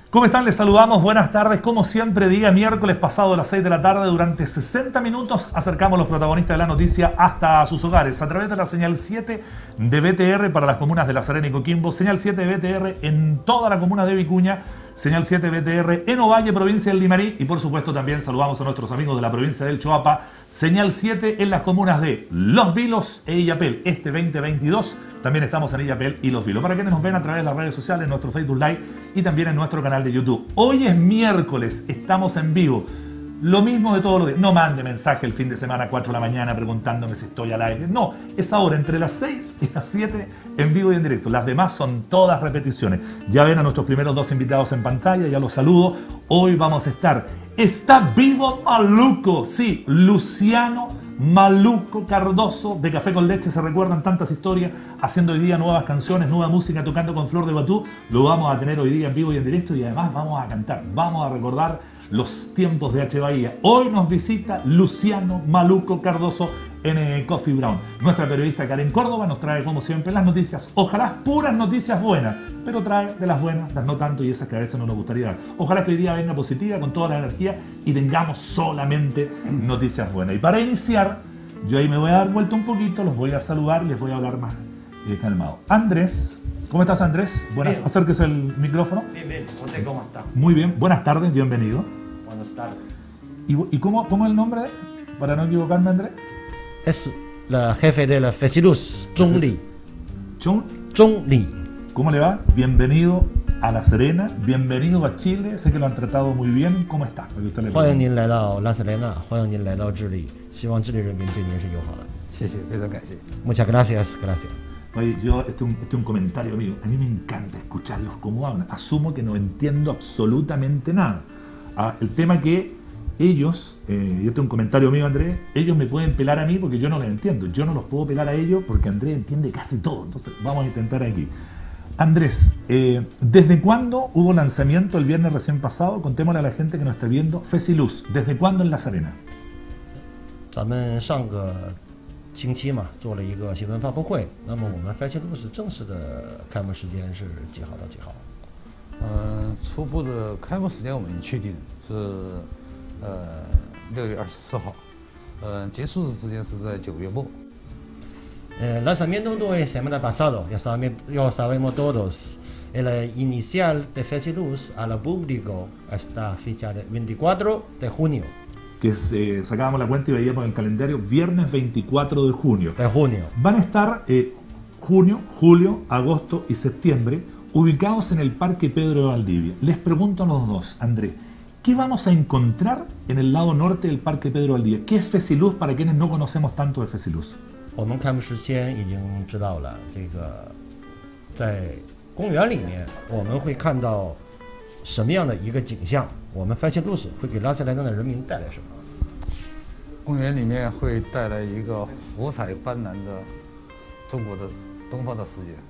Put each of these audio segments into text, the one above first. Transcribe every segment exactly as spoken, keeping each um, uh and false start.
¿Cómo están? Les saludamos, buenas tardes. Como siempre, día miércoles pasado a las seis de la tarde, durante sesenta minutos acercamos a los protagonistas de la noticia hasta sus hogares a través de la señal siete de B T R para las comunas de La Serena y Coquimbo, señal siete de B T R en toda la comuna de Vicuña, señal siete de B T R en Ovalle, provincia del Limarí, y por supuesto también saludamos a nuestros amigos de la provincia del Choapa, señal siete en las comunas de Los Vilos e Illapel. Este veinte veintidós también estamos en Illapel y Los Vilos. Para quienes nos ven a través de las redes sociales, en nuestro Facebook Live y también en nuestro canal de YouTube. Hoy es miércoles, estamos en vivo. Lo mismo de todos los días. No mande mensaje el fin de semana a cuatro de la mañana preguntándome si estoy al aire. No, es ahora entre las seis y las siete en vivo y en directo. Las demás son todas repeticiones. Ya ven a nuestros primeros dos invitados en pantalla, ya los saludo. Hoy vamos a estar. Está vivo Maluco, sí, Luciano Maluco Cardoso de Café con Leche. Se recuerdan tantas historias, haciendo hoy día nuevas canciones, nueva música, tocando con Flor de Batú. Lo vamos a tener hoy día en vivo y en directo, y además vamos a cantar, vamos a recordar los tiempos de H. Bahía. Hoy nos visita Luciano Maluco Cardoso en eh, Coffee Brown. Nuestra periodista Karen Córdoba nos trae, como siempre, las noticias. Ojalá puras noticias buenas, pero trae de las buenas, las no tanto, y esas que a veces no nos gustaría dar. Ojalá que hoy día venga positiva, con toda la energía, y tengamos solamente noticias buenas. Y para iniciar, yo ahí me voy a dar vuelta un poquito, los voy a saludar y les voy a hablar más eh, calmado. Andrés, ¿cómo estás, Andrés? Buenas, acérquese el micrófono. Bien, bien. ¿Usted cómo está? Muy bien. Buenas tardes, bienvenido. Buenas tardes. ¿Y, y cómo, cómo es el nombre, para no equivocarme, Andrés? Es la jefe de la Feciluz, Zhong Li. ¿Zhong? Zhong Li. ¿Cómo le va? Bienvenido a La Serena, bienvenido a Chile. Sé que lo han tratado muy bien. ¿Cómo está? 欢迎您来到拉斯雷纳，欢迎您来到智利，希望智利人民对您是友好的。 谢谢，非常感谢。 Muchas gracias, gracias. Oye, yo, este es un, este es un comentario mío. A mí me encanta escucharlos cómo hablan. Asumo que no entiendo absolutamente nada. Ah, el tema que ellos, eh, y este es un comentario mío, Andrés, ellos me pueden pelar a mí porque yo no los entiendo. Yo no los puedo pelar a ellos porque Andrés entiende casi todo. Entonces vamos a intentar aquí. Andrés, eh, ¿desde cuándo hubo lanzamiento el viernes recién pasado? Contémosle a la gente que nos está viendo. Feciluz, ¿desde cuándo en La Serena? 咱们上个星期嘛，做了一个新闻发布会。那么我们 Feciluz 正式的开幕时间是几号到几号？ 呃，初步的开幕时间我们已经确定是呃六月二十四号，呃，结束的时间是在九月末。 El lanzamiento no es semana pasado, ya sabemos, ya sabemos todos. El inicial de Feciluz al público está fecha de veinticuatro de junio. Que se, sacábamos la cuenta y veíamos el calendario, viernes veinticuatro de junio. De junio. Van a estar eh, junio, julio, agosto y septiembre ubicados en el Parque Pedro de Valdivia. Les pregunto a los dos, Andrés, ¿qué vamos a encontrar en el lado norte del Parque Pedro de Valdivia? ¿Qué es Feciluz para quienes no conocemos tanto de Feciluz? 我们开幕之前已经知道了，这个在公园里面我们会看到什么样的一个景象？我们 Feciluz 会给拉斯莱纳的人民带来什么？ 公园里面会带来一个五彩斑斓的中国的东方的世界。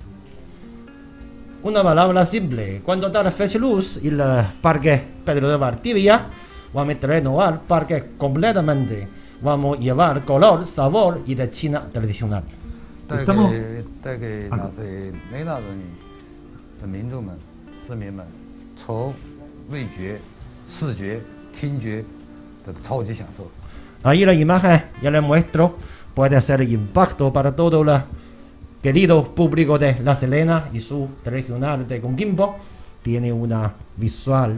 Una palabra simple, cuando está la Feciluz y el Parque Pedro de Valdivia, vamos a renovar el parque completamente, vamos a llevar color, sabor y de China tradicional. 带给带给拉斯雷纳人的民众们、市民们，从味觉、视觉、听觉的超级享受。 Ahí la imagen ya les muestro, puede hacer impacto para todo el querido público de La Serena y su regional de Coquimbo. Tiene una visual,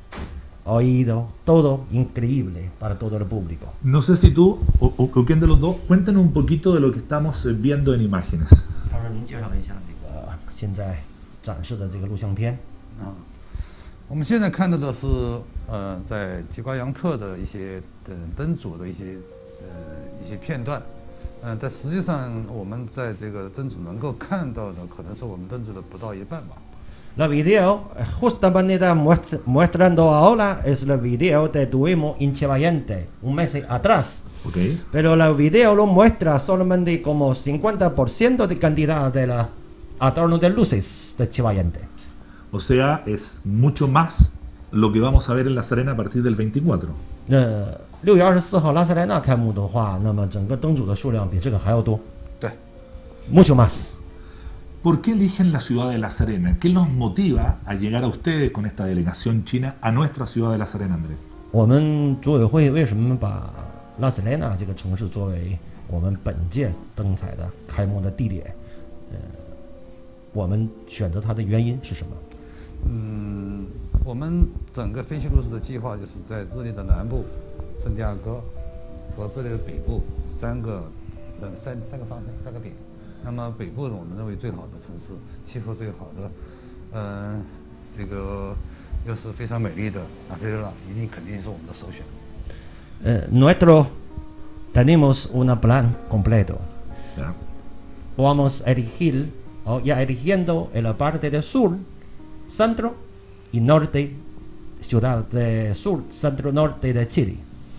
oído, todo increíble para todo el público. No sé si tú o, o, o quién de los dos, cuéntanos un poquito de lo que estamos viendo en imágenes. 他说：“您介绍一下这个现在展示的这个录像片。 啊，我们现在看到的是呃，在吉瓜扬特的一些的灯组的一些呃一些片段，嗯、呃，但实际上我们在这个灯组能够看到的，可能是我们灯组的不到一半吧。 La video justamente muestra, mostrando ahora es el video que tuvimos en Chivayante un mes atrás. Okay. Pero el video lo muestra solamente como cincuenta por ciento de cantidad de la adorno de luces de Chivayante. O sea, es mucho más lo que vamos a ver en La Serena a partir del veinticuatro. 呃，六月二十四号拉斯莱纳开幕的话，那么整个灯组的数量比这个还要多。 对 mucho más. ¿Por qué eligen la ciudad de La Serena? ¿Qué los motiva a llegar a ustedes con esta delegación china a nuestra ciudad de La Serena, Andrés? 我们组委会为什么把拉斯雷纳这个城市作为我们本届灯彩的开幕的地点？呃，我们选择它的原因是什么？ 嗯，我们整个飞西路斯的计划就是在智利的南部，圣地亚哥和智利的北部三个呃三三个方向三个点。那么北部我们认为最好的城市，气候最好的，嗯、呃，这个又是非常美丽的拉塞拉，一定肯定是我们的首选。 呃 ，nosotros tenemos un plan completo. ¿Ya? Vamos a elegir o ya eligiendo en la parte del sur, centro y norte, ciudad de sur, centro norte de Chile.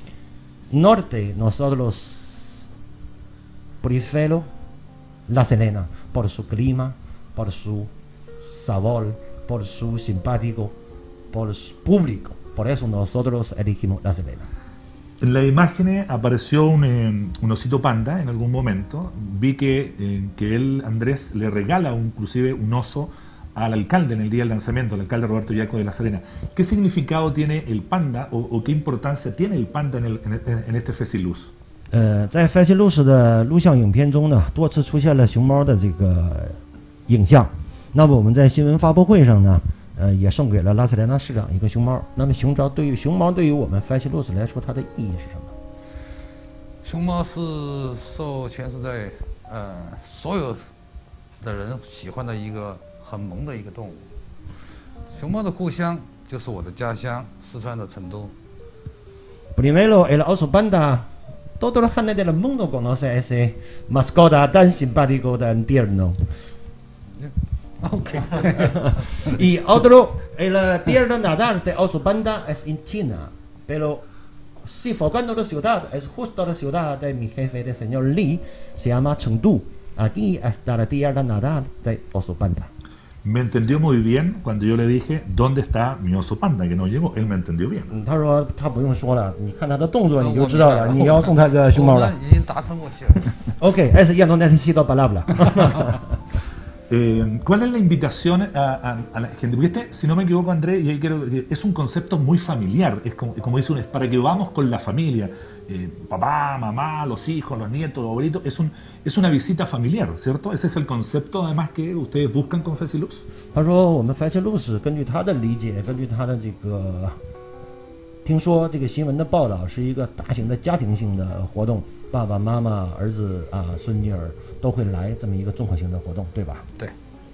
Norte, nosotros prefiero La Serena por su clima, por su sabor, por su simpático, por su público. Por eso nosotros elegimos La Serena. En las imágenes apareció un, eh, un osito panda en algún momento. Vi que, eh, que él, Andrés, le regala un, inclusive un oso al alcalde en el día del lanzamiento, al alcalde Roberto Yaco de La Serena. ¿Qué significado tiene el panda o, o qué importancia tiene el panda en, el, en, en este Fesiluz? 呃，在 Fesiluz 的录像影片中呢，多次出现了熊猫的这个影像。那么我们在新闻发布会上呢，呃，也送给了拉斯雷纳市长一个熊猫。那么熊猫对于熊猫对于我们 Fesiluz 来说，它的意义是什么？ 熊猫是受全世界呃所有的人喜欢的一个很萌的一个动物。熊猫的故乡就是我的家乡四川的成都。 Primero, el oso panda. Toda la gente del mundo conoce ese mascota tan simpático, tan tierno. Ok. Y otro, el tierra natal de oso panda es en China, pero si enfocando la ciudad, es justo la ciudad de mi jefe, del señor Li, se llama Chengdu. Aquí está la tierra natal de oso panda. Me entendió muy bien cuando yo le dije dónde está mi oso panda, que no llegó. Él me entendió bien. 他说他不用说了，你看他的动作你就知道了，你要送他个熊猫了。 已经达成默契了。 Ok, ese ya no necesito palabra. Eh, ¿Cuál es la invitación a, a, a la gente? Porque este, si no me equivoco, Andrés, y ahí quiero, es un concepto muy familiar. Es como, como dice uno, es para que vamos con la familia. Eh, papá, mamá, los hijos, los nietos, los abuelitos. Es, un, es una visita familiar, ¿cierto? Ese es el concepto, además, que ustedes buscan con Fesiluz. 他说我们 Fesiluz 根据他的理解，根据他的这个听说这个新闻的报道，是一个大型的家庭性的活动，爸爸妈妈、儿子啊、孙女儿都会来这么一个综合性的活动，对吧？ 对。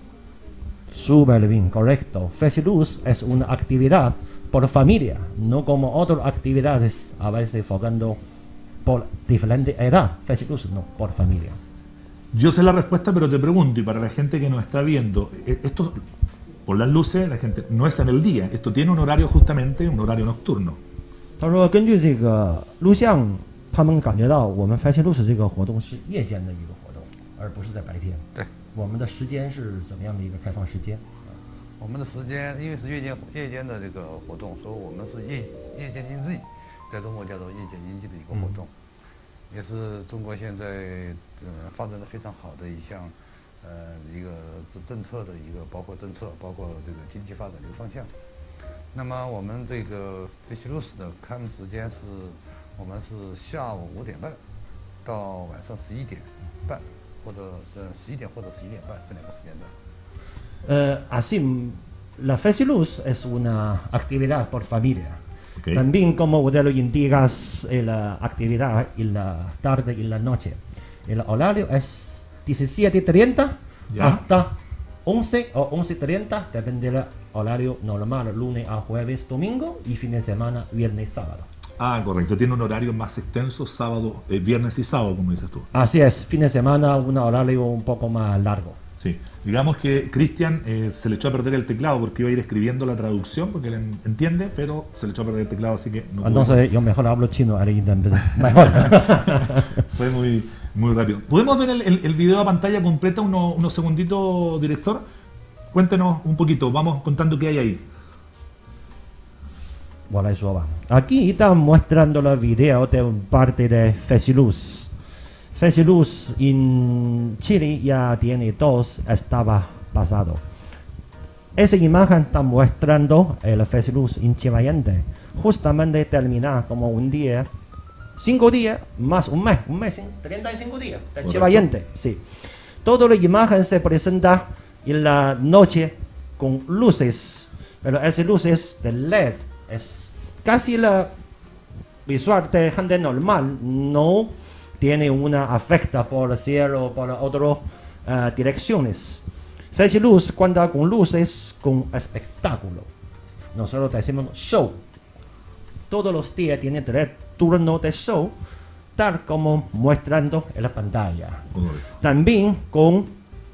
Súper bien, correcto. Fesiluz es una actividad por familia, no como otras actividades a veces enfocando por diferente edad. Fesiluz no, por familia. Yo sé la respuesta, pero te pregunto, y para la gente que nos está viendo, esto, por las luces, la gente no es en el día, esto tiene un horario justamente, un horario nocturno. 他说根据这个录像，他们感觉到我们 Fesiluz 这个活动是夜间的一个活动，而不是在白天。 对。 我们的时间是怎么样的一个开放时间？ 我们的时间因为是夜间夜间的这个活动，所以我们是夜夜间经济，在中国叫做夜间经济的一个活动，嗯、也是中国现在呃发展的非常好的一项呃一个政策的一个包括政策，包括这个经济发展的一个方向。那么我们这个 Fesiluz 的开幕时间是，我们是下午五点半到晚上十一点半。 或者呃十一点或者十一点半这两个时间段。 呃 así la Fesiluz es una actividad por familia. Okay. También como usted lo indica, la actividad en la tarde y la noche. El horario es diecisiete treinta hasta once o once treinta, depende del horario normal, lunes a jueves, domingo y fin de semana, viernes, sábado. Ah, correcto. Tiene un horario más extenso, sábado, eh, viernes y sábado, como dices tú. Así es, fin de semana, un horario un poco más largo. Sí. Digamos que Cristian eh, se le echó a perder el teclado porque iba a ir escribiendo la traducción, porque él entiende, pero se le echó a perder el teclado, así que no. Entonces, yo mejor hablo chino, mejor. Fue muy, muy rápido. ¿Podemos ver el, el, el video a pantalla completa, uno, unos segunditos, director? Cuéntenos un poquito, vamos contando qué hay ahí. Bueno, eso va. Aquí están mostrando los videos de parte de Fesiluz. Feciluz en Chile ya tiene dos etapas pasado. Esa imagen está mostrando el Feciluz en Chivayante. Justamente termina como un día, cinco días, más un mes, un mes, treinta y cinco días de Chivayante. Sí. Toda la imagen se presenta en la noche con luces, pero esas luces de L E D es casi la visual de gente normal, no tiene una afecta por el cielo, por otras uh, direcciones. Feciluz cuenta con luces, con espectáculo. Nosotros decimos show. Todos los días tiene tres turnos de show, tal como mostrando en la pantalla. También con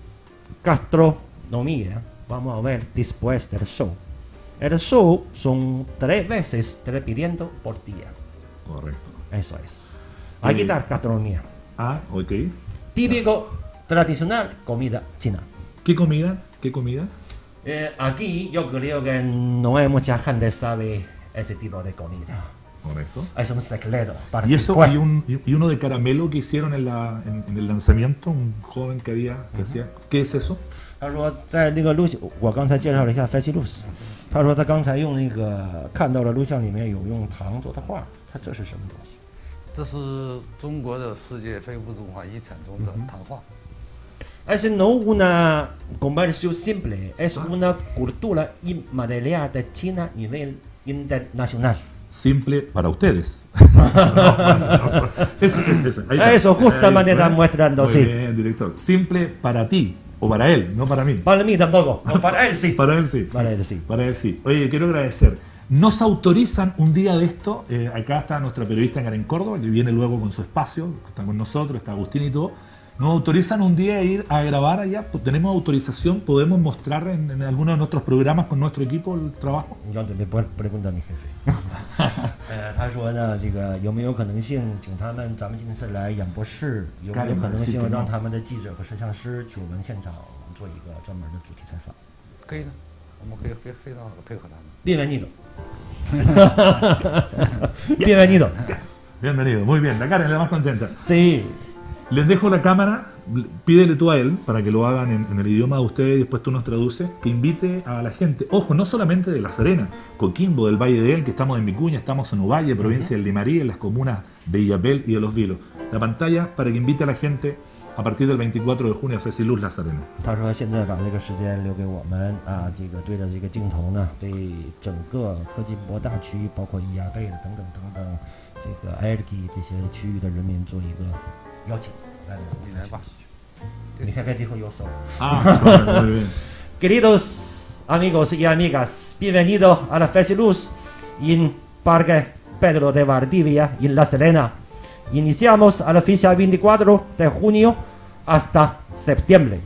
gastronomía. Vamos a ver después del show. El show son tres veces repitiendo por día. Correcto. Eso es. Aquí está gastronomía. Ah, ok. Típico, tradicional, comida china. ¿Qué comida? ¿Qué comida? Eh, aquí yo creo que no hay mucha gente que sabe ese tipo de comida. Correcto. Es un secreto. Para y eso, después. y, un, y uno de caramelo que hicieron en, la, en, en el lanzamiento, un joven que había, que hacía. ¿Qué es eso? 他说，在那个录像，我刚才介绍了一下 Feciluz。他说他刚才用那个看到了录像里面有用糖做的画，他这是什么东西？ 这是中国的世界非物质文化遗产中的糖画。 Es no una comercio simple, es una cultura inmaterial de China a nivel internacional. Simple para ustedes. no, no, eso, eso, eso, ahí está. Eso justamente está Muy mostrando, sí. bien, director. Simple para ti, o para él, no para mí. Para mí tampoco, no, para él sí. Para él sí. Para él sí. Para él sí. Oye, quiero agradecer. Nos autorizan un día de esto, eh, acá está nuestra periodista Karen Córdoba, que viene luego con su espacio, está con nosotros, está Agustín y todo. Nos autorizan un día a ir a grabar allá, tenemos autorización, podemos mostrar en, en alguno de nuestros programas con nuestro equipo el trabajo. Yo te voy a preguntar a mi jefe. 呃，他说呢，这个有没有可能性请他们咱们今次来演播室，有没有可能性让他们的记者和摄像师去我们现场做一个专门的主题采访？ 可以的，我们可以非非常好的配合他们。 Bienvenido. Bienvenido. Bienvenido, muy bien, la Karen es la más contenta. Sí. Les dejo la cámara, pídele tú a él, para que lo hagan en, en el idioma de ustedes y después tú nos traduces, que invite a la gente, ojo, no solamente de La Serena, Coquimbo, del Valle de El, que estamos en Vicuña, estamos en Ovalle, provincia del Limarí, en las comunas de Illapel y de Los Vilos. La pantalla para que invite a la gente a partir del veinticuatro de junio a Feciluz La Serena. 他说现在把这个时间留给我们啊，这个对着这个镜头呢，对整个科技博大区，包括伊亚贝的等等等等，这个埃尔基这些区域的人民做一个邀请。来， 你来吧。 Mi jefe dijo yo solo. Ah, bueno, muy bien. Queridos amigos y amigas, bienvenidos a la Feciluz en Parque Pedro de Valdivia, en La Serena. Iniciamos a la fecha veinticuatro de junio hasta septiembre.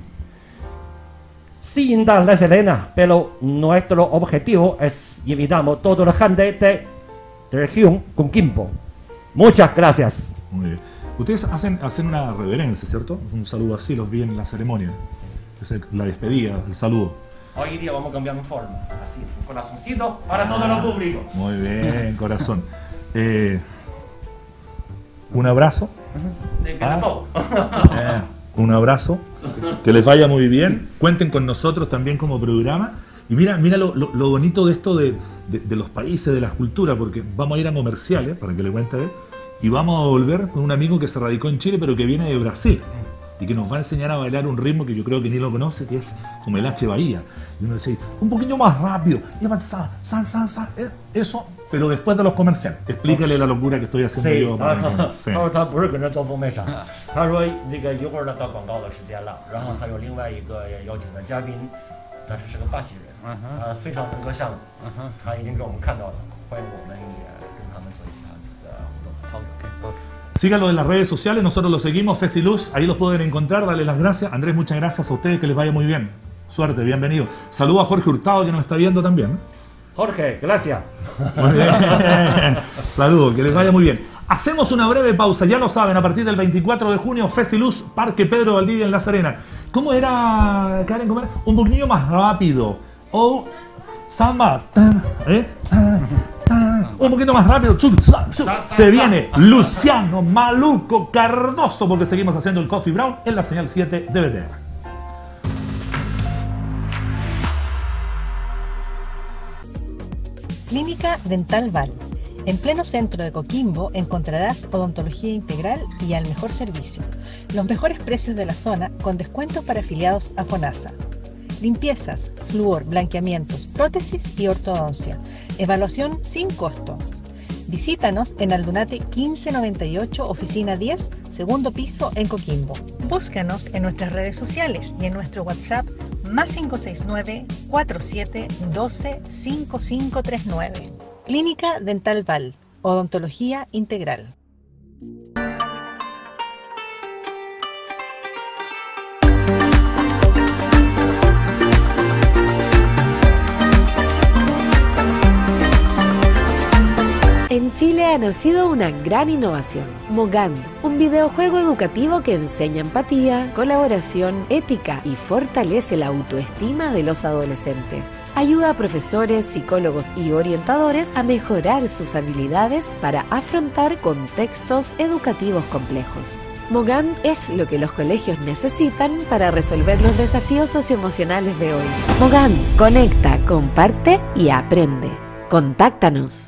Sin dar La Serena, pero nuestro objetivo es invitamos a toda la gente de región Coquimbo. Muchas gracias. Muy bien. Ustedes hacen, hacen una reverencia, ¿cierto? Un saludo así, los vi en la ceremonia. Es el- la despedida, el saludo. Hoy día vamos a cambiar mi forma, así, un corazoncito para todo el público. Muy bien, corazón. Eh, un abrazo. De que todo. Eh, un abrazo. Que les vaya muy bien. Cuenten con nosotros también como programa. Y mira, mira lo, lo- lo bonito de esto de, de- de los países, de las culturas, porque vamos a ir a comerciales, para que le cuente a él, y vamos a volver con un amigo que se radicó en Chile, pero que viene de Brasil, y que nos va a enseñar a bailar un ritmo que yo creo que ni lo conoce, que es como el H Bahía. Y uno dice, un poquito más rápido, y va, sa, sa, sa, sa, eh, eso, pero después de los comerciales. Explícale la locura que estoy haciendo Sí, yo. Para que- 他 sí. 说他不是跟着做封面啥，他说这个一会儿呢到广告的时间了，然后还有另外一个邀请的嘉宾，但是是个巴西人，他非常能歌善舞，他已经给我们看到了，欢迎我们也跟他们做一下这个互动。好 OK，OK。 Síganlo en las redes sociales, nosotros lo seguimos, Feciluz, ahí los pueden encontrar, dale las gracias. Andrés, muchas gracias a ustedes, que les vaya muy bien. Suerte, bienvenido. Saludo a Jorge Hurtado, que nos está viendo también. Jorge, gracias. Muy bien. Saludos, que les vaya muy bien. Hacemos una breve pausa, ya lo saben, a partir del veinticuatro de junio, Feciluz, Parque Pedro Valdivia en La Serena. ¿Cómo era, Karen? ¿Cómo era? Un poquillo más rápido. O samba. Tan, ¿eh? Tan, tan, Un poquito más rápido. Se viene Luciano Maluco Cardoso, porque seguimos haciendo el Coffee Brown en la señal siete de B T R. Clínica Dental Val. En pleno centro de Coquimbo encontrarás odontología integral y al mejor servicio. Los mejores precios de la zona con descuentos para afiliados a FONASA. Limpiezas, flúor, blanqueamientos, prótesis y ortodoncia. Evaluación sin costo. Visítanos en Aldunate quince noventa y ocho, oficina diez, segundo piso en Coquimbo. Búscanos en nuestras redes sociales y en nuestro WhatsApp más cinco seis nueve, cuatro siete uno dos, cinco cinco tres nueve. Clínica Dental Val, odontología integral. En Chile ha nacido una gran innovación, Mogand, un videojuego educativo que enseña empatía, colaboración, ética y fortalece la autoestima de los adolescentes. Ayuda a profesores, psicólogos y orientadores a mejorar sus habilidades para afrontar contextos educativos complejos. Mogand es lo que los colegios necesitan para resolver los desafíos socioemocionales de hoy. Mogand, conecta, comparte y aprende. Contáctanos.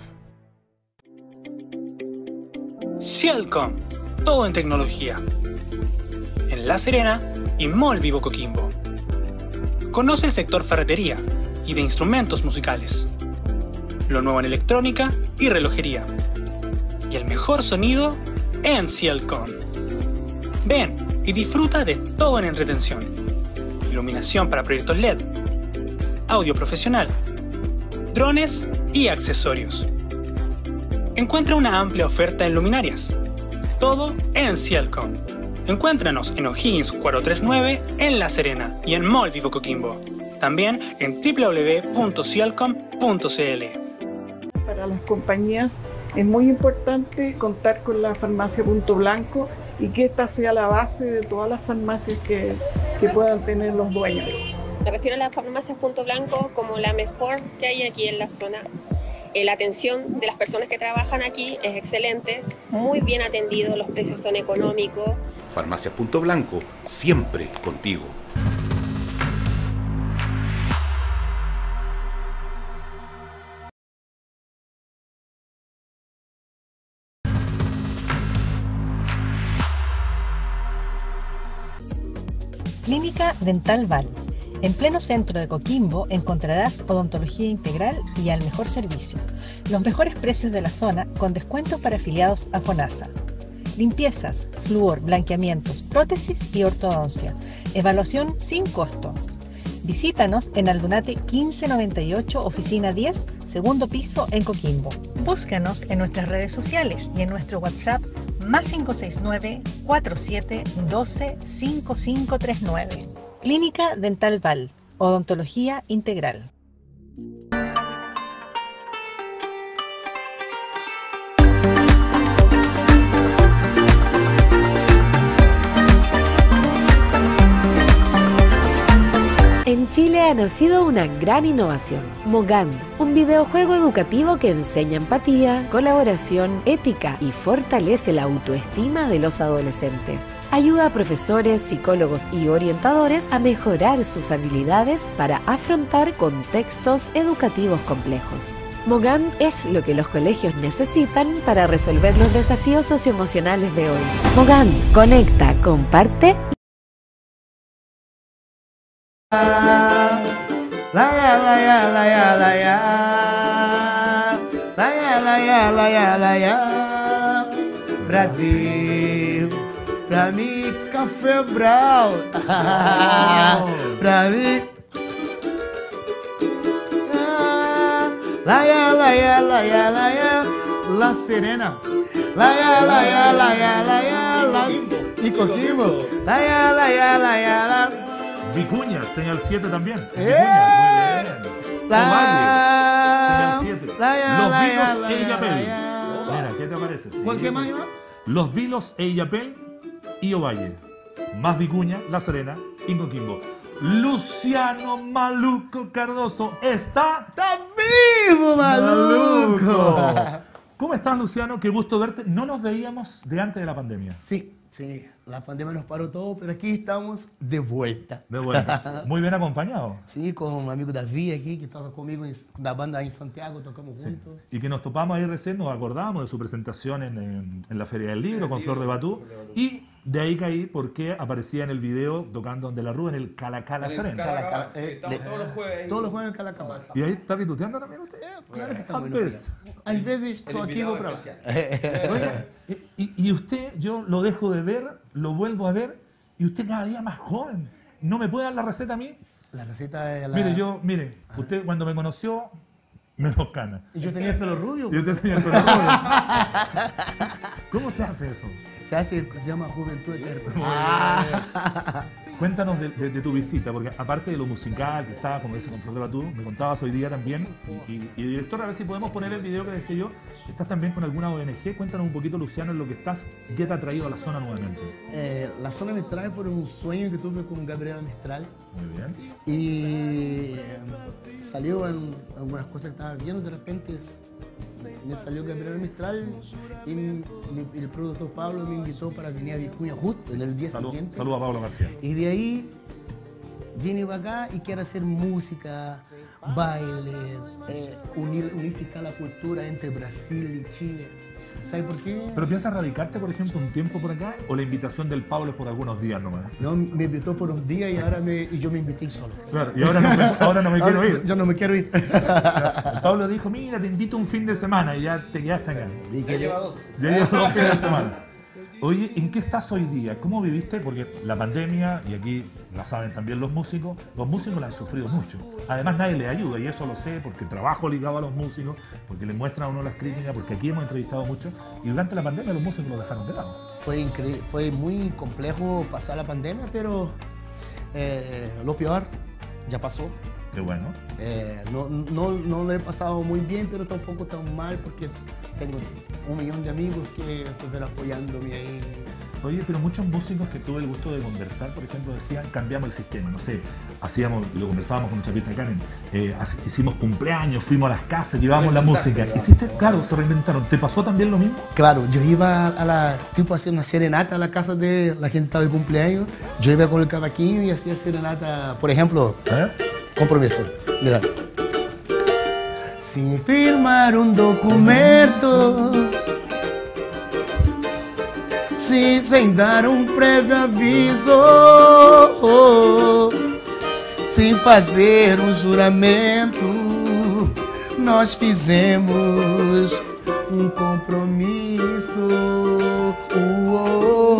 Cielcom, todo en tecnología. En La Serena y Mall Vivo Coquimbo. Conoce el sector ferretería y de instrumentos musicales. Lo nuevo en electrónica y relojería. Y el mejor sonido en Cielcom. Ven y disfruta de todo en entretención. Iluminación para proyectos L E D, audio profesional, drones y accesorios. Encuentra una amplia oferta en luminarias. Todo en Cielcom. Encuéntranos en O'Higgins cuatrocientos treinta y nueve en La Serena y en Mall Vivo Coquimbo. También en doble u doble u doble u punto cielcom punto c l. Para las compañías es muy importante contar con la farmacia Punto Blanco y que esta sea la base de todas las farmacias que, que puedan tener los dueños. Me refiero a las farmacias Punto Blanco como la mejor que hay aquí en la zona. La atención de las personas que trabajan aquí es excelente, muy bien atendido, los precios son económicos. Farmacia Punto Blanco, siempre contigo. Clínica Dental Val. En pleno centro de Coquimbo encontrarás odontología integral y al mejor servicio. Los mejores precios de la zona con descuentos para afiliados a FONASA. Limpiezas, flúor, blanqueamientos, prótesis y ortodoncia. Evaluación sin costo. Visítanos en Aldunate quince noventa y ocho, oficina diez, segundo piso en Coquimbo. Búscanos en nuestras redes sociales y en nuestro WhatsApp más cinco seis nueve, cuatro siete uno dos, cinco cinco tres nueve. Clínica Dental Val, odontología integral. En Chile ha nacido una gran innovación, Mogand, un videojuego educativo que enseña empatía, colaboración, ética y fortalece la autoestima de los adolescentes. Ayuda a profesores, psicólogos y orientadores a mejorar sus habilidades para afrontar contextos educativos complejos. Mogand es lo que los colegios necesitan para resolver los desafíos socioemocionales de hoy. Mogand, conecta, comparte y La ya la ya la ya la ya La ya la ya la ya la ya Brasil, pra mim Café Brown, pra mim La ya la ya la ya la ya La Serena, la ya la ya la ya la ya La y Coquimbo, la ya la ya la ya la Vicuña, señal siete también. ¡Eh! Vicuña, muy bien. La, Ovalle, señal siete. la, ya, Los la, Vilos ya, e la, Illapel. ya. Mira, ¿qué te parece? Sí. ¿Cuál, qué más, Iván? Los Vilos e Illapel y Ovalle. Más Vicuña, La Serena y Coquimbo. Luciano Maluco Cardoso está... ¡Está vivo! vivo, maluco. ¿Cómo estás, Luciano? Qué gusto verte. No nos veíamos de antes de la pandemia. Sí, sí, la pandemia nos paró todo, pero aquí estamos de vuelta. De vuelta. Muy bien acompañado. Sí, con un amigo David aquí, que toca conmigo en la banda en Santiago, tocamos Sí. juntos. Y que nos topamos ahí recién, nos acordamos de su presentación en, en- en la Feria del Libro con Flor de Batú. Y de ahí caí porque aparecía en el video tocando en De la Rúa en el Calacala Serena. Cala- Sí, eh, estamos de- todos los jueves ahí. Todos los jueves en Calacabal. ¿Y ahí está pituteando también usted? Claro que A estamos. veces. Às vezes estou El aqui e vou invitado para lá. especial. Oiga, y, y usted, yo lo dejo de ver, lo vuelvo a ver, y usted cada día más joven. ¿No me puede dar la receta a mí? La receta es la... Mire, yo, mire, usted cuando me conoció, menos cana. Y yo tenía el pelo rubio. Yo tenía el pelo rubio. ¿Cómo se hace eso? Se hace, se llama Juventud Eterna. Cuéntanos de, de- de tu visita, porque aparte de lo musical que estaba, como dice con Flor de Batú, me contabas hoy día también, y, y, y director, a ver si podemos poner el video que decía yo, estás también con alguna O N G, cuéntanos un poquito, Luciano, en lo que estás, ¿qué te ha traído a la zona nuevamente? Eh, la zona me trae por un sueño que tuve con Gabriela Mistral. Muy bien. Y eh, salió en algunas cosas que estaba viendo, de repente es- me salió Gabriela Mistral y, mi- y el productor Pablo me invitó para venir a Vicuña justo en el día Salud, siguiente. saludos a Pablo García. Y de ahí vine para acá y quiero hacer música, baile, eh, unir, unificar la cultura entre Brasil y Chile. ¿Sabes por qué? ¿Pero piensas radicarte, por ejemplo, un tiempo por acá, o la invitación del Pablo es por algunos días nomás? No, me invitó por un día y ahora me, y yo me invité solo. Claro, y ahora no me, ahora no me quiero Ahora ir. Yo no me quiero ir. El Pablo dijo, mira, te invito un fin de semana y ya te quedaste acá. Y Ya que- lleva dos. Ya llevas dos fines de semana. Oye, ¿en qué estás hoy día? ¿Cómo viviste? Porque la pandemia, y aquí la saben también los músicos, los músicos la han sufrido mucho. Además nadie les ayuda, y eso lo sé porque trabajo ligado a los músicos, porque les muestran a uno las críticas, porque aquí hemos entrevistado mucho, y durante la pandemia los músicos lo dejaron de lado. Fue, incre- fue muy complejo pasar la pandemia, pero eh, lo peor ya pasó. Qué bueno. Eh, no, no, no lo he pasado muy bien, pero tampoco tan mal porque tengo un millón de amigos que estuvieron apoyándome ahí. Oye, pero muchos músicos que tuve el gusto de conversar, por ejemplo, decían, cambiamos el sistema, no sé, hacíamos, y lo conversábamos con nuestra fiesta de Karen, eh, hace- hicimos cumpleaños, fuimos a las casas, llevábamos la música. ¿Hiciste? Claro, se reinventaron. ¿Te pasó también lo mismo? Claro, yo iba a la, tipo, a hacer una serenata a la casa de la gente estaba de cumpleaños. Yo iba con el cavaquinho y hacía serenata, por ejemplo, ¿Eh? compromiso. Mira. Sin firmar un documento, sim, sem dar um prévio aviso, sem fazer um juramento, nós fizemos um compromisso. Oh,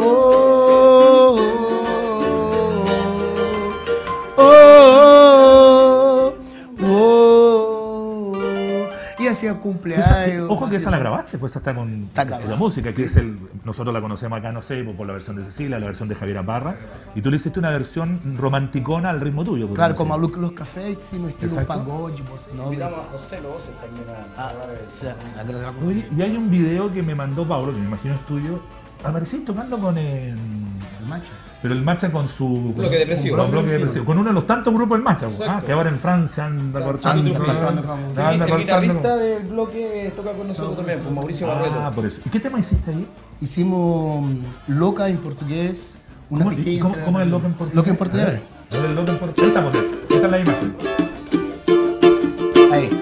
oh, oh, oh, oh. Y hacía Esa que- cumpleaños. ojo que esa la grabaste, pues esa está con Está grabada. la música, que es el. Nosotros la conocemos acá, no sé, por por la versión de Cecilia, la versión de Javier Parra, y tú le hiciste una versión romanticona al ritmo tuyo. Claro, podríamos com decir. Maluco e los Cafés, sim, no estilo Exacto. pagode, bossa nova. Invitamos a José Loboso también a Ah, grabar el- sí, la grabar con- Oye, y hay un video que me mandó Pablo, que me imagino es tuyo. Aparecís tocando con el. el macho. Pero el Macha con su. Bloque con- depresivo. Con, bloque depresivo. Con uno de los tantos grupos del Macha, pues, Exacto. ah, que ahora en Francia anda cortando. anda anda cortando, cortando, Sí, anda el cortando. guitarrista del bloque toca con nosotros también, con Mauricio Ah, Barreto. por eso. ¿Y qué tema hiciste ahí? Hicimos mm, Loca en portugués, una ¿Cómo, y pequeña... cómo- cómo es el loco en portugués? Loca en portugués. A ver, ¿cuál es el loco en portugués? Ahí estamos, esta es la imagen. Aí.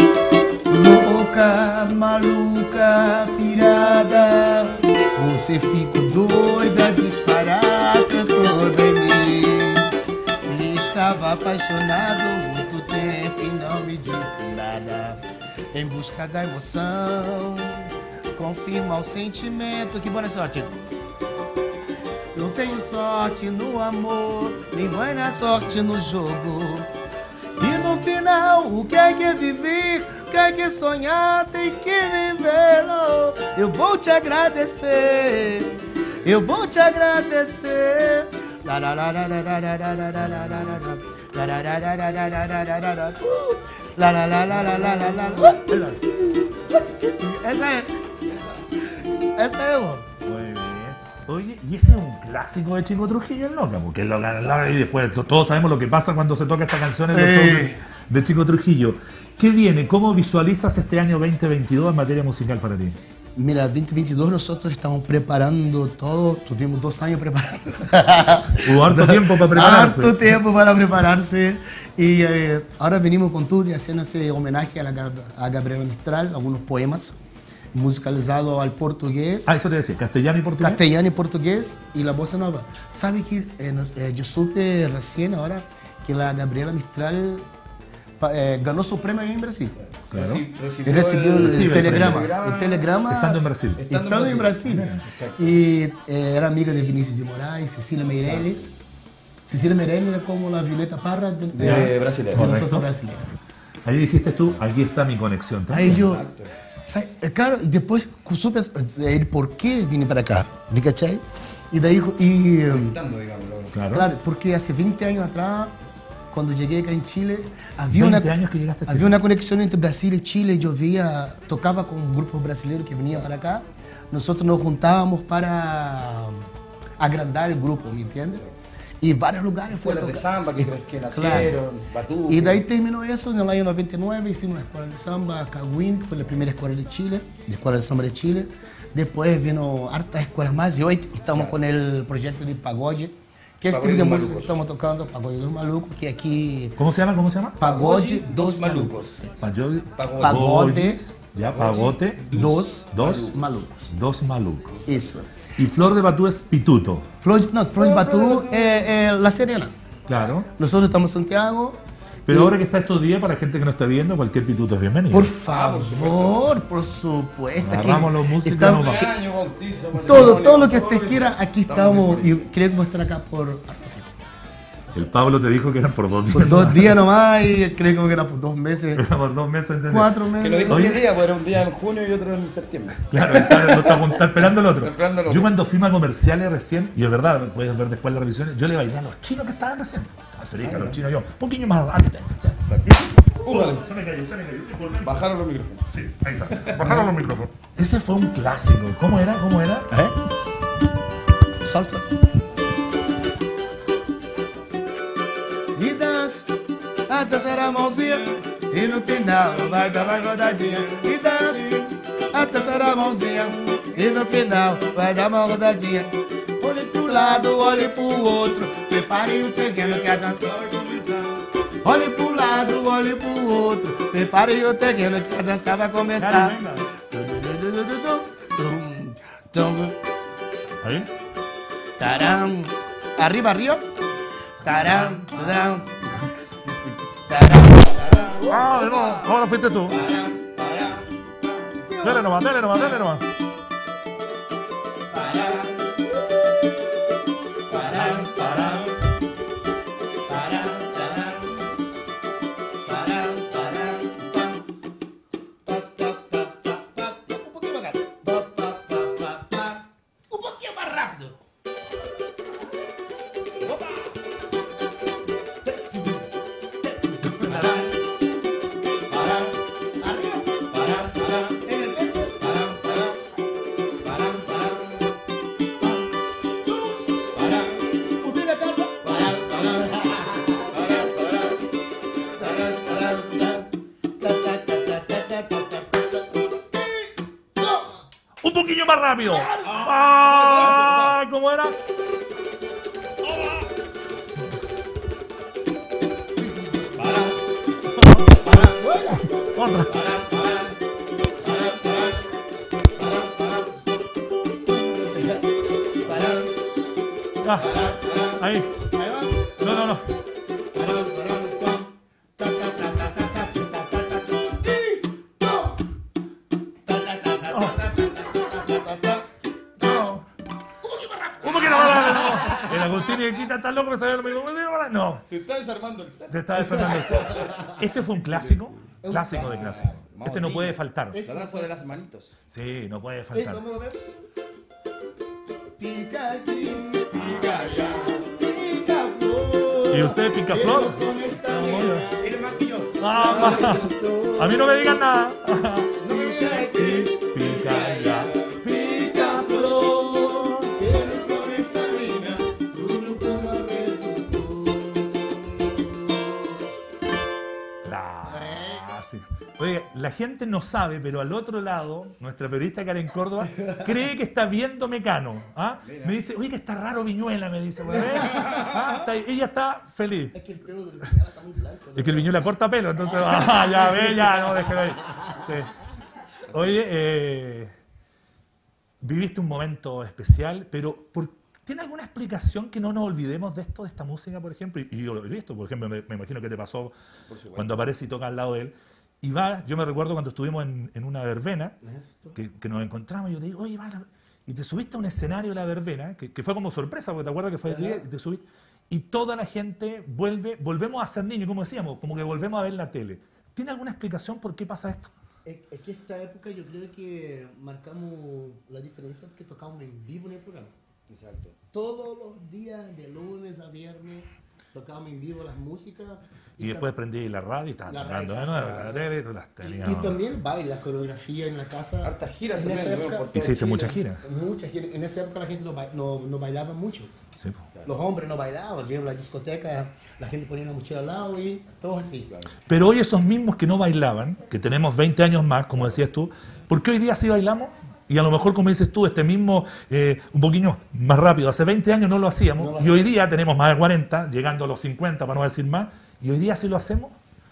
Louca, maluca, pirada, você fica doida, disparada toda em mim. E estava apaixonado muito tempo e não me disse nada. Em busca da emoção, confirma o sentimento. Que boa sorte! Não tenho sorte no amor, nem buena sorte no jogo. E no final, o que é que é viver? O que é que é sonhar? Tem que vivê-lo. Eu vou te agradecer. Eu vou te agradecer. La la la la la la la la la la la la la. La la la la la la la la la la la. Uh. La la la la la la la la la. Essa é. Essa é eu. Muy bien. Oye, y ese es un clásico de Chico Trujillo en Loca, porque es Loca, Loca, y después to- todos sabemos lo que pasa cuando se toca esta canción en los Eh. shows de, de Chico Trujillo. ¿Qué viene? ¿Cómo visualizas este año veinte veintidós en materia musical para ti? Mira, veinte veintidós nosotros estamos preparando todo, tuvimos dos años preparando. Hubo harto tiempo para prepararse. Harto tiempo para prepararse. Y eh, ahora venimos con todo y haciendo ese homenaje a, la, a Gabriela Mistral, algunos poemas musicalizados al portugués. Ah, eso te decía, castellano y portugués. Castellano y portugués y la bossa nova. ¿Sabes que eh, nos, eh, yo supe recién ahora que la Gabriela Mistral eh, ganó su premio en Brasil? Claro. Recibió, recibió el, el, el, telegrama, el telegrama. Estando en Brasil. Estando, estando en Brasil. Brasil. Y eh, era amiga de Vinícius de Moraes, Cecilia Meirelles. Cecilia Meirelles era como la Violeta Parra de, de, de, brasileña. de nosotros brasileños. Ahí dijiste tú, aquí está mi conexión. Ahí yo, claro, y después supe el por qué vine para acá, ¿me cachai? Y de ahí, y, claro. claro, porque hace veinte años atrás, cuando llegué acá en Chile, había, una, años que llegaste a Chile. había una conexión entre Brasil y Chile. Yo veía, tocaba con grupos brasileños que venían para acá. Nosotros nos juntábamos para agrandar el grupo, ¿me entiendes? Y varios lugares fue de samba que, que nacieron, claro. Batuque. Y de ahí terminó eso, en el año noventa y nueve hicimos una escuela de samba, Cagüín, que fue la primera escuela de Chile, la escuela de samba de Chile. Después vino hartas escuelas más y hoy estamos claro. con el proyecto de Pagode, que es el de música que estamos tocando, Pagode dos Malucos, que aquí... ¿Cómo se llama? ¿Cómo se llama? Pagode dos Malucos. Pagode, Pagode, ya, Pagode dos, dos Malucos. Dos Malucos. Eso. Y Flor de Batú es Pituto. Flor, no, Flor de Batú es eh, eh, La Serena. Claro. Nosotros estamos en Santiago. Pero ahora que está estos días, para la gente que no está viendo, cualquier pituto es bienvenido. Por favor, por supuesto. Agarramos los músicos. Estamos, no que, bautizo, todo, todo lo que usted quiera, aquí estamos. Y queremos estar acá por harto tiempo. El Pablo te dijo que eran por dos días. Por dos días nomás y creo que era por dos meses. Era por dos meses, ¿entendés? Cuatro meses. Que lo dijo diez días, pues era un día en junio y otro en septiembre. Claro, está, está, está esperando el otro. Esperando el otro. Yo cuando fui a comerciales recién, y es verdad, puedes ver después las revisiones, yo le bailé a los chinos que estaban recién. A Serica, a los chinos yo, un poquillo más rápido. Uh, vale. Se me cayó, se me cayó. Bajaron los micrófonos. Sí, ahí está. Bajaron los micrófonos. Ese fue un clásico. ¿Cómo era? ¿Cómo era? ¿Eh? Salsa. E dança, a terceira mãozinha e no final vai dar uma rodadinha. E dança, a terceira mãozinha e no final vai dar uma rodadinha. Olhe pro lado, olhe pro outro, prepare o terreno que a dança vai começar. Olhe pro lado, olhe pro outro, prepare o terreno que a dança vai começar. Aí? Taram, arriba, arriba. Taram, taram, taram, taram. Ah, de nuevo, ahora fuiste tú. Dale nomás, dale nomás, dale nomás. Un poquillo más rápido. ¡Ah! ¿Cómo era? Otra. Ah, ahí. No, no, no. El Agustín y el Quita están locos, ¿sabes lo mismo? No. Se está desarmando el set. Se está desarmando el set. Este fue un clásico. Clásico de clásicos. Este no puede faltar. La danza de las manitos. Sí, no puede faltar. Pica aquí, pica allá, pica flor. ¿Y usted, pica flor? Ah, a mí no me digan nada. Pica aquí, pica allá, pica flor. Quiero con esta mina, duro como resultó. Claro. Ah, sí. Oye, la gente no sabe, pero al otro lado, nuestra periodista Karen Córdoba cree que está viendo Mecano. ¿Ah? Me dice, oye, que está raro Viñuela, me dice. Pues, ¿eh? ¿Ah? Está, ella está feliz. Es que el pelo del Viñuela está muy blanco. Es que el Viñuela corta pelo, entonces, ah, ya ve, ya, no, déjelo ahí. Sí. Oye, eh, viviste un momento especial, pero ¿por, ¿tiene alguna explicación que no nos olvidemos de esto, de esta música, por ejemplo? Y, y yo lo he visto, por ejemplo, me, me imagino que te pasó cuando aparece y toca al lado de él. Y va, yo me recuerdo cuando estuvimos en, en una verbena, que, que nos encontramos, y yo te digo, oye, va, y te subiste a un escenario de la verbena, que, que fue como sorpresa, porque te acuerdas que fue el día, y te subiste, y toda la gente vuelve, volvemos a ser niños, como decíamos, como que volvemos a ver la tele. ¿Tiene alguna explicación por qué pasa esto? Es, es que esta época yo creo que marcamos la diferencia porque tocamos en vivo en el programa. Exacto. Todos los días, de lunes a viernes, tocábamos en vivo las músicas. Y, y después prendí la radio y estaban tocando de nuevo la tele, tú las tenías. Y, y también baila, coreografía en la casa. Hartas giras en esa también. época, ¿Hiciste muchas giras? Muchas giras. En esa época la gente no, no, no bailaba mucho. Sí, pues. Los hombres no bailaban. Yo en la discoteca, la gente ponía una mochila al lado y todo así. Claro. Pero hoy esos mismos que no bailaban, que tenemos veinte años más, como decías tú, ¿por qué hoy día sí bailamos? Y a lo mejor, como dices tú, este mismo, eh, un poquito más rápido, hace veinte años no lo hacíamos, no lo y hoy día tenemos más de cuarenta, llegando a los cincuenta, para no decir más, y hoy día sí lo hacemos.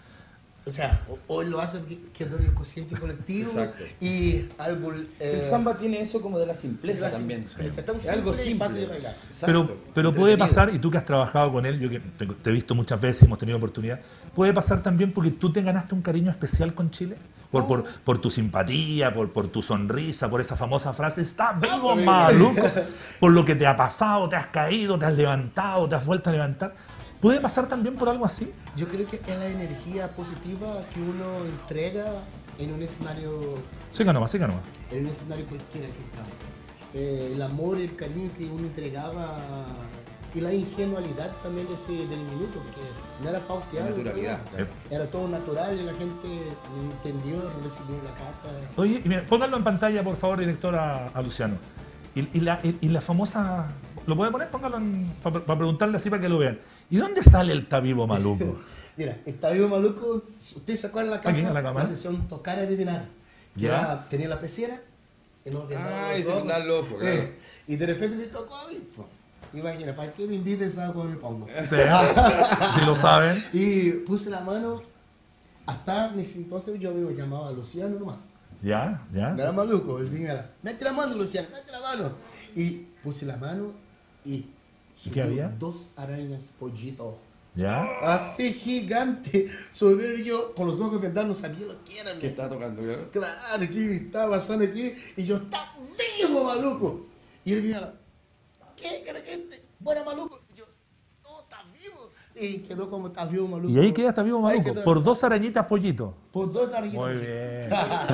O sea, hoy lo hacen quedó en el consciente colectivo. Exacto. Y algo... Eh, el samba tiene eso como de la simpleza de la también. Simpleza, sí. Tan es algo simple. Fácil de bailar. Pero, pero puede pasar, y tú que has trabajado con él, yo que te, te he visto muchas veces, hemos tenido oportunidad, puede pasar también porque tú te ganaste un cariño especial con Chile. Por, por, por tu simpatía, por, por tu sonrisa, por esa famosa frase, está vivo, maluco, por lo que te ha pasado, te has caído, te has levantado, te has vuelto a levantar. ¿Puede pasar también por algo así? Yo creo que es la energía positiva que uno entrega en un escenario... Siga nomás, siga nomás. En un escenario cualquiera que estamos. Eh, el amor, el cariño que uno entregaba y la ingenuidad también de ese, del minuto, porque no era pauteado. Naturalidad. Sí. Era todo natural y la gente entendió, lo recibió en la casa. Oye, y mira, pónganlo en pantalla, por favor, director, a, a Luciano. Y, y, la, y, y la famosa... ¿Lo puede poner? Póngalo para pa preguntarle así para que lo vean. ¿Y dónde sale el Está Vivo Maluco? Mira, el Está Vivo Maluco, ¿usted se acuerda en la casa? Aquí, en la, la sesión Tocar y Adivinar. Que era, tenía la pecera y nos vendaba ah, los ojos. Y, loco, claro. eh, y de repente me tocó a mí. Pues. Imagina, ¿para qué me invites a algo me pongo? Sí, si lo saben. Y puse la mano, hasta en ese entonces yo me llamaba Luciano nomás. Ya, ya. Me era maluco, el fin era, mete la mano Luciano, mete la mano. Y puse la mano y ¿qué había? Dos arañas pollito. ¿Ya? Así gigante. Subió yo con los ojos vendados, no sabía lo que era. ¿Qué estaba tocando, claro? Claro, aquí estaba pasando aquí y yo, está vivo, maluco. Y él me dijo, ¿qué? ¿Qué gente? Bueno, maluco. Y yo, no, está vivo. Y quedó como está vivo, maluco. Y ahí queda Está Vivo Maluco, por dos arañitas pollito. Por dos arañitas. Muy bien.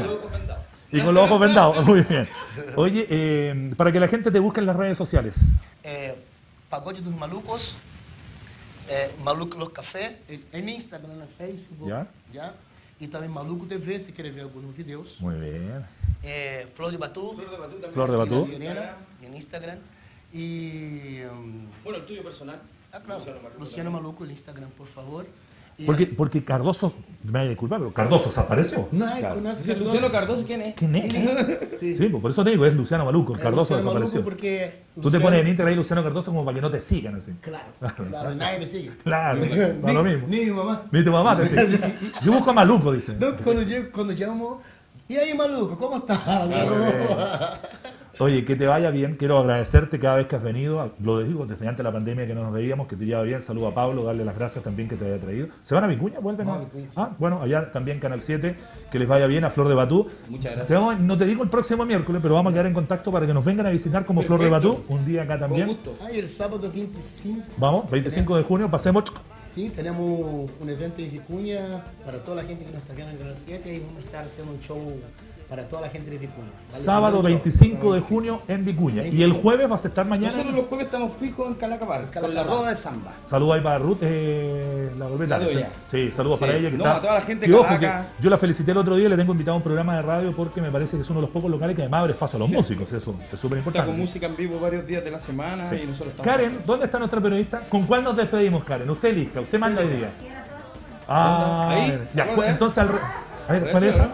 Y con los ojos vendados, muy bien. Oye, eh, para que la gente te busque en las redes sociales. Eh, Pagode dos Malucos, eh, Maluco Los Café, en Instagram, en Facebook. ¿Ya? ¿Ya? Y también Maluco T V, si quieres ver algunos videos. Muy bien. Eh, Flor de Batú. Flor de Batú también. Flor de Batú. En Instagram. En Instagram. Y... Um, bueno, el tuyo personal. Ah, claro. Luciano Maluco, Luciano Maluco en Instagram, por favor. Porque, porque Cardoso, me voy a disculpar, pero Cardoso se apareció. No, claro. Conoce Cardoso. Luciano Cardoso, ¿quién es? ¿Quién es? Sí, sí, por eso te digo, es Luciano Maluco, el Cardoso desapareció. Tú Luciano... te pones en Instagram ahí Luciano Cardoso como para que no te sigan así. Claro, claro, nadie me sigue. Claro, no lo mismo. Ni mi mamá. Ni tu mamá te sigue. Yo busco a Maluco, dice. No, cuando, yo, cuando llamo, y ahí Maluco, ¿cómo estás? Claro. Oye, que te vaya bien, quiero agradecerte cada vez que has venido, lo digo desde antes de la pandemia que no nos veíamos, que te lleva bien, saludo a Pablo, darle las gracias también que te haya traído. ¿Se van a Vicuña? ¿Vuelven? No, a Vicuña, sí. Ah, bueno, allá también Canal siete, que les vaya bien a Flor de Batú. Muchas gracias. Te vamos, no te digo el próximo miércoles, pero vamos a quedar en contacto para que nos vengan a visitar como Perfecto. Flor de Batú, un día acá también. Con gusto. Ay, el sábado veinticinco. Vamos, veinticinco de junio, pasemos. Sí, tenemos un evento en Vicuña para toda la gente que nos está viendo en Canal siete y vamos a estar haciendo un show para toda la gente de Vicuña. ¿Vale? Sábado veinticinco de junio en Vicuña. Y el jueves vas a estar mañana. Nosotros los jueves estamos fijos en Calacapar, con la roda de samba. Saludos ahí para Ruth, eh, la golpeta. Sí, sí, saludos sí. para ella. Que no, está, a toda la gente que, de ojo, que yo la felicité el otro día y le tengo invitado a un programa de radio porque me parece que es uno de los pocos locales que además abre espacio a los sí. músicos. Eso es súper importante. Está con música en vivo varios días de la semana sí. y nosotros estamos. Karen, ¿dónde está nuestra periodista? ¿Con cuál nos despedimos, Karen? Usted elija, usted manda hoy día. Ah, ahí. ya, ¿Se acuerda? entonces, al re... a ver, ¿cuál es esa?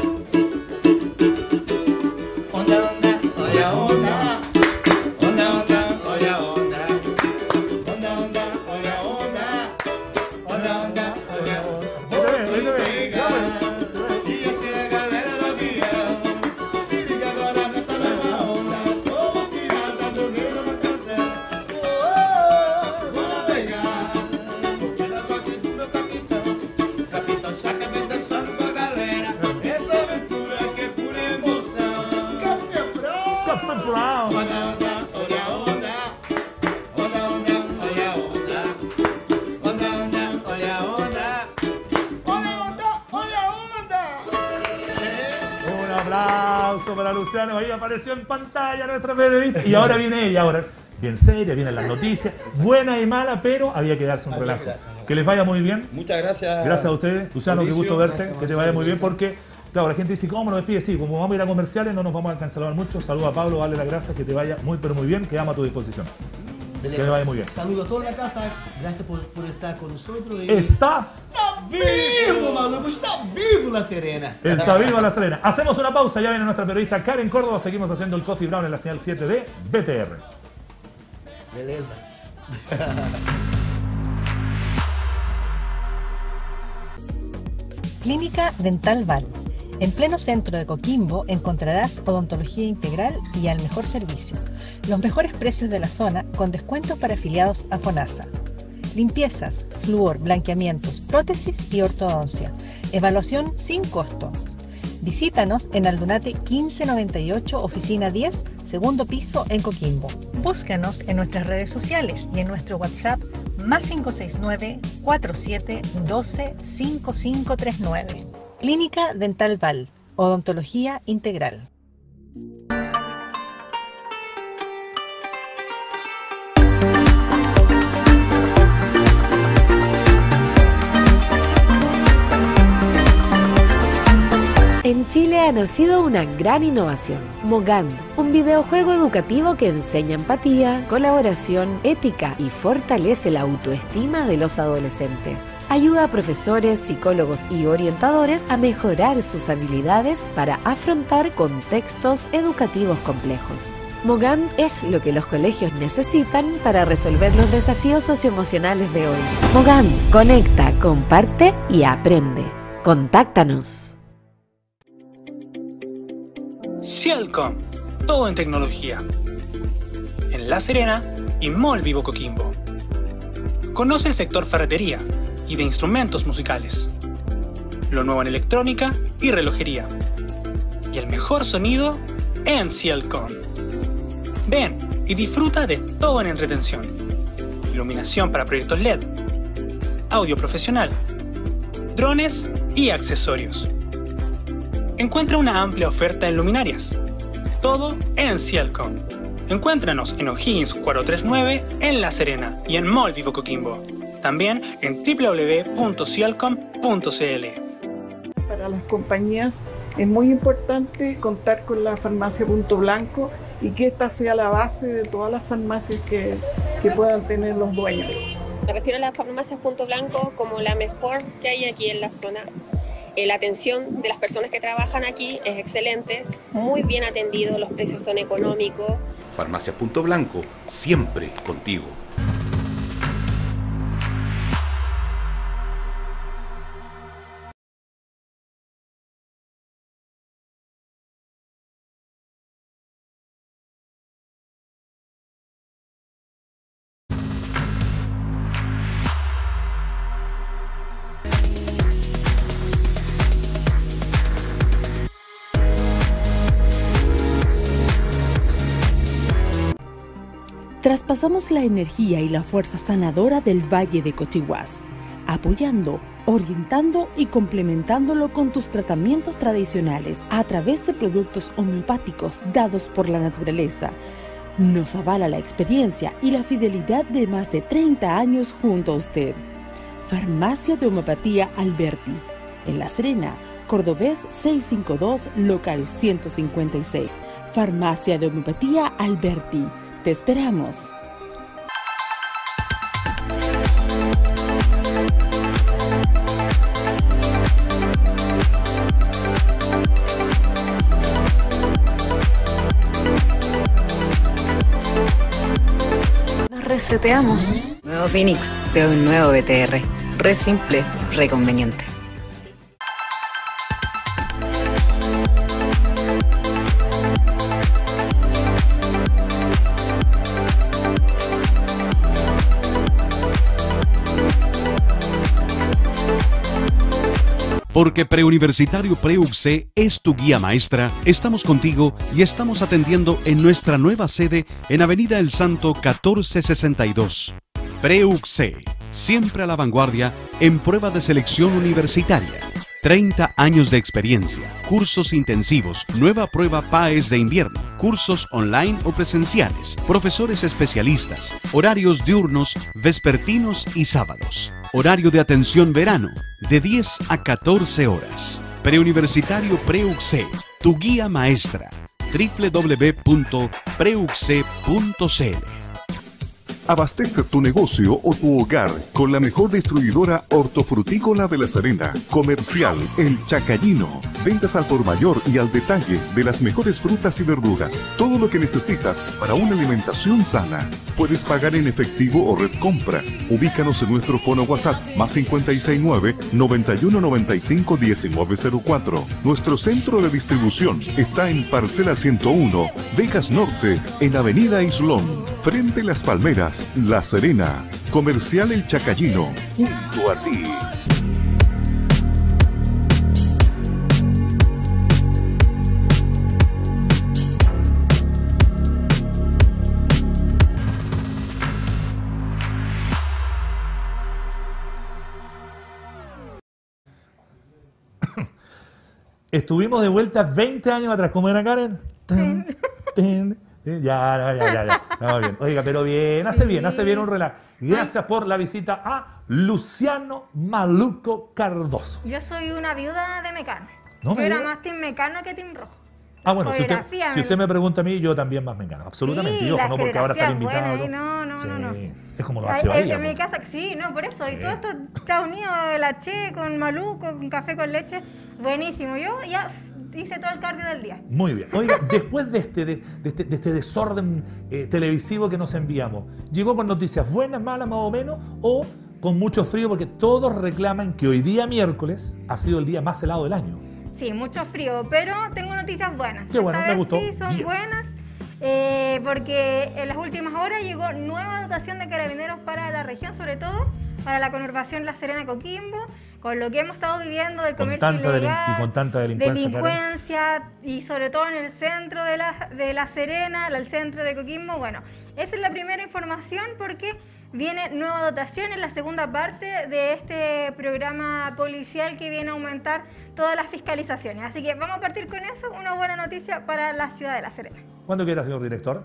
Onda, onda, olla, onda. Onda, onda, olla, onda. Onda, onda, olla, onda. Onda, onda, olla, onda. Ahí se ve, ahí se ve. E assim a galera do avião. Se liga agora nessa nova onda. Somos piratas do meio da canção. Oh, oh, oh, vamos pegar. Porque nós altitude o capitão. Capitão Chaka vem dançando com a galera. Essa aventura que é pura emoção. Café Brown. Café Brown. Onda, onda, olha a onda. Onda, onda, olha a onda. Onda, onda, olha a onda. Olha a onda, olha a onda. Un aplauso para Luciano. Ahí apareció en pantalla nuestra periodista. Y ahora viene ella, ahora. Bien seria, vienen las noticias. Buena y mala, pero había que darse un relajo. Que les vaya muy bien. Muchas gracias. Gracias a ustedes. Luciano, qué Mauricio. gusto verte. Gracias, Que te Mauricio. vaya muy bien porque, claro, la gente dice, ¿cómo nos despide? Sí, como vamos a ir a comerciales, no nos vamos a cancelar mucho. Saludos a Pablo, dale las gracias, que te vaya muy, pero muy bien. Quedamos a tu disposición. Que te vaya muy bien. Saludo a toda la casa. Gracias por, por estar con nosotros. Y... Está, Está vivo, maluco. Está vivo La Serena. está viva La Serena. Hacemos una pausa, ya viene nuestra periodista Karen Córdoba. Seguimos haciendo el Coffee Brown en la señal siete de B T R. Beleza. Clínica Dental Val. En pleno centro de Coquimbo encontrarás odontología integral y al mejor servicio. Los mejores precios de la zona con descuentos para afiliados a FONASA. Limpiezas, flúor, blanqueamientos, prótesis y ortodoncia. Evaluación sin costo. Visítanos en Aldunate quince noventa y ocho, oficina diez, segundo piso en Coquimbo. Búscanos en nuestras redes sociales y en nuestro WhatsApp más cinco seis nueve, cuatro siete uno dos, cinco cinco tres nueve. Clínica Dental Val, odontología integral. En Chile ha nacido una gran innovación, Mogand, un videojuego educativo que enseña empatía, colaboración, ética y fortalece la autoestima de los adolescentes. Ayuda a profesores, psicólogos y orientadores a mejorar sus habilidades para afrontar contextos educativos complejos. Mogand es lo que los colegios necesitan para resolver los desafíos socioemocionales de hoy. Mogand, conecta, comparte y aprende. Contáctanos. Cielcom, todo en tecnología. En La Serena y Mall Vivo Coquimbo. Conoce el sector ferretería y de instrumentos musicales. Lo nuevo en electrónica y relojería. Y el mejor sonido en Cielcom. Ven y disfruta de todo en entretención. Iluminación para proyectos L E D, audio profesional, drones y accesorios. Encuentra una amplia oferta en luminarias. Todo en Cielcom. Encuéntranos en O'Higgins cuatrocientos treinta y nueve en La Serena y en Mall Vivo Coquimbo. También en w w w punto cielcom punto c l. Para las compañías es muy importante contar con la farmacia Punto Blanco y que esta sea la base de todas las farmacias que, que puedan tener los dueños. Me refiero a las farmacias Punto Blanco como la mejor que hay aquí en la zona. Eh, la atención de las personas que trabajan aquí es excelente, muy bien atendido, los precios son económicos. Farmacia Punto Blanco, siempre contigo. Traspasamos la energía y la fuerza sanadora del Valle de Cochihuás, apoyando, orientando y complementándolo con tus tratamientos tradicionales a través de productos homeopáticos dados por la naturaleza. Nos avala la experiencia y la fidelidad de más de treinta años junto a usted. Farmacia de Homeopatía Alberti, en La Serena, Cordobés seiscientos cincuenta y dos, local ciento cincuenta y seis. Farmacia de Homeopatía Alberti. Te esperamos. reseteamos. Nuevo Phoenix, de un nuevo B T R. Re simple, re conveniente. Porque Preuniversitario PreUC es tu guía maestra, estamos contigo y estamos atendiendo en nuestra nueva sede en Avenida El Santo catorce sesenta y dos. PreUC, siempre a la vanguardia en prueba de selección universitaria. treinta años de experiencia, cursos intensivos, nueva prueba P A E S de invierno, cursos online o presenciales, profesores especialistas, horarios diurnos, vespertinos y sábados. Horario de atención verano, de diez a catorce horas. Preuniversitario PreUC, tu guía maestra. doble u doble u doble u punto preuc punto c l. Abastece tu negocio o tu hogar con la mejor distribuidora hortofrutícola de La Serena. Comercial El Chacallino. Ventas al por mayor y al detalle de las mejores frutas y verduras. Todo lo que necesitas para una alimentación sana. Puedes pagar en efectivo o red compra. Ubícanos en nuestro fono WhatsApp más cinco seis nueve, noventa y uno noventa y cinco, diecinueve cero cuatro. Nuestro centro de distribución está en Parcela ciento uno, Vegas Norte, en Avenida Islón, frente a Las Palmeras, La Serena. Comercial El Chacallino, junto a ti. Estuvimos de vuelta veinte años atrás. ¿Cómo era, Karen? Ten, ten, ten. Ya, ya, ya, ya. ya. No, bien. Oiga, pero bien, hace bien, hace bien un relax. Gracias por la visita a Luciano Maluco Cardoso. Yo soy una viuda de Mecano. No Yo me era diga. más team Mecano que team Rojo. Ah, bueno, si usted, Coreografía, si me usted lo- me pregunta a mí, yo también más me encano. Absolutamente. Sí, Y ojo, la no porque ahora está coreografía invitado. es buena, todo. y no, no, Sí. no, no. Es como los Ay, H. en, Bahía. en mi pues. casa, sí, no, por eso. Sí. Y todo esto está unido, el H con Maluco, con café con leche. Buenísimo. Yo ya hice todo el cardio del día. Muy bien. Oiga, después de este, de, de este, de este desorden eh, televisivo que nos enviamos, ¿llegó con noticias buenas, malas, más o menos? ¿O con mucho frío? Porque todos reclaman que hoy día, miércoles, ha sido el día más helado del año. Sí, mucho frío, pero tengo noticias buenas. Qué bueno, Esta me vez gustó. Sí, son Bien. buenas, eh, porque en las últimas horas llegó nueva dotación de carabineros para la región, sobre todo para la conurbación La Serena-Coquimbo, con lo que hemos estado viviendo del Con comercio tanta delin- ilegal, y con tanta delincuencia, Karen. delincuencia, y sobre todo en el centro de la, de la Serena, el centro de Coquimbo. Bueno, esa es la primera información porque viene nueva dotación en la segunda parte de este programa policial que viene a aumentar todas las fiscalizaciones. Así que vamos a partir con eso, una buena noticia para la ciudad de La Serena. ¿Cuándo quiera, señor director?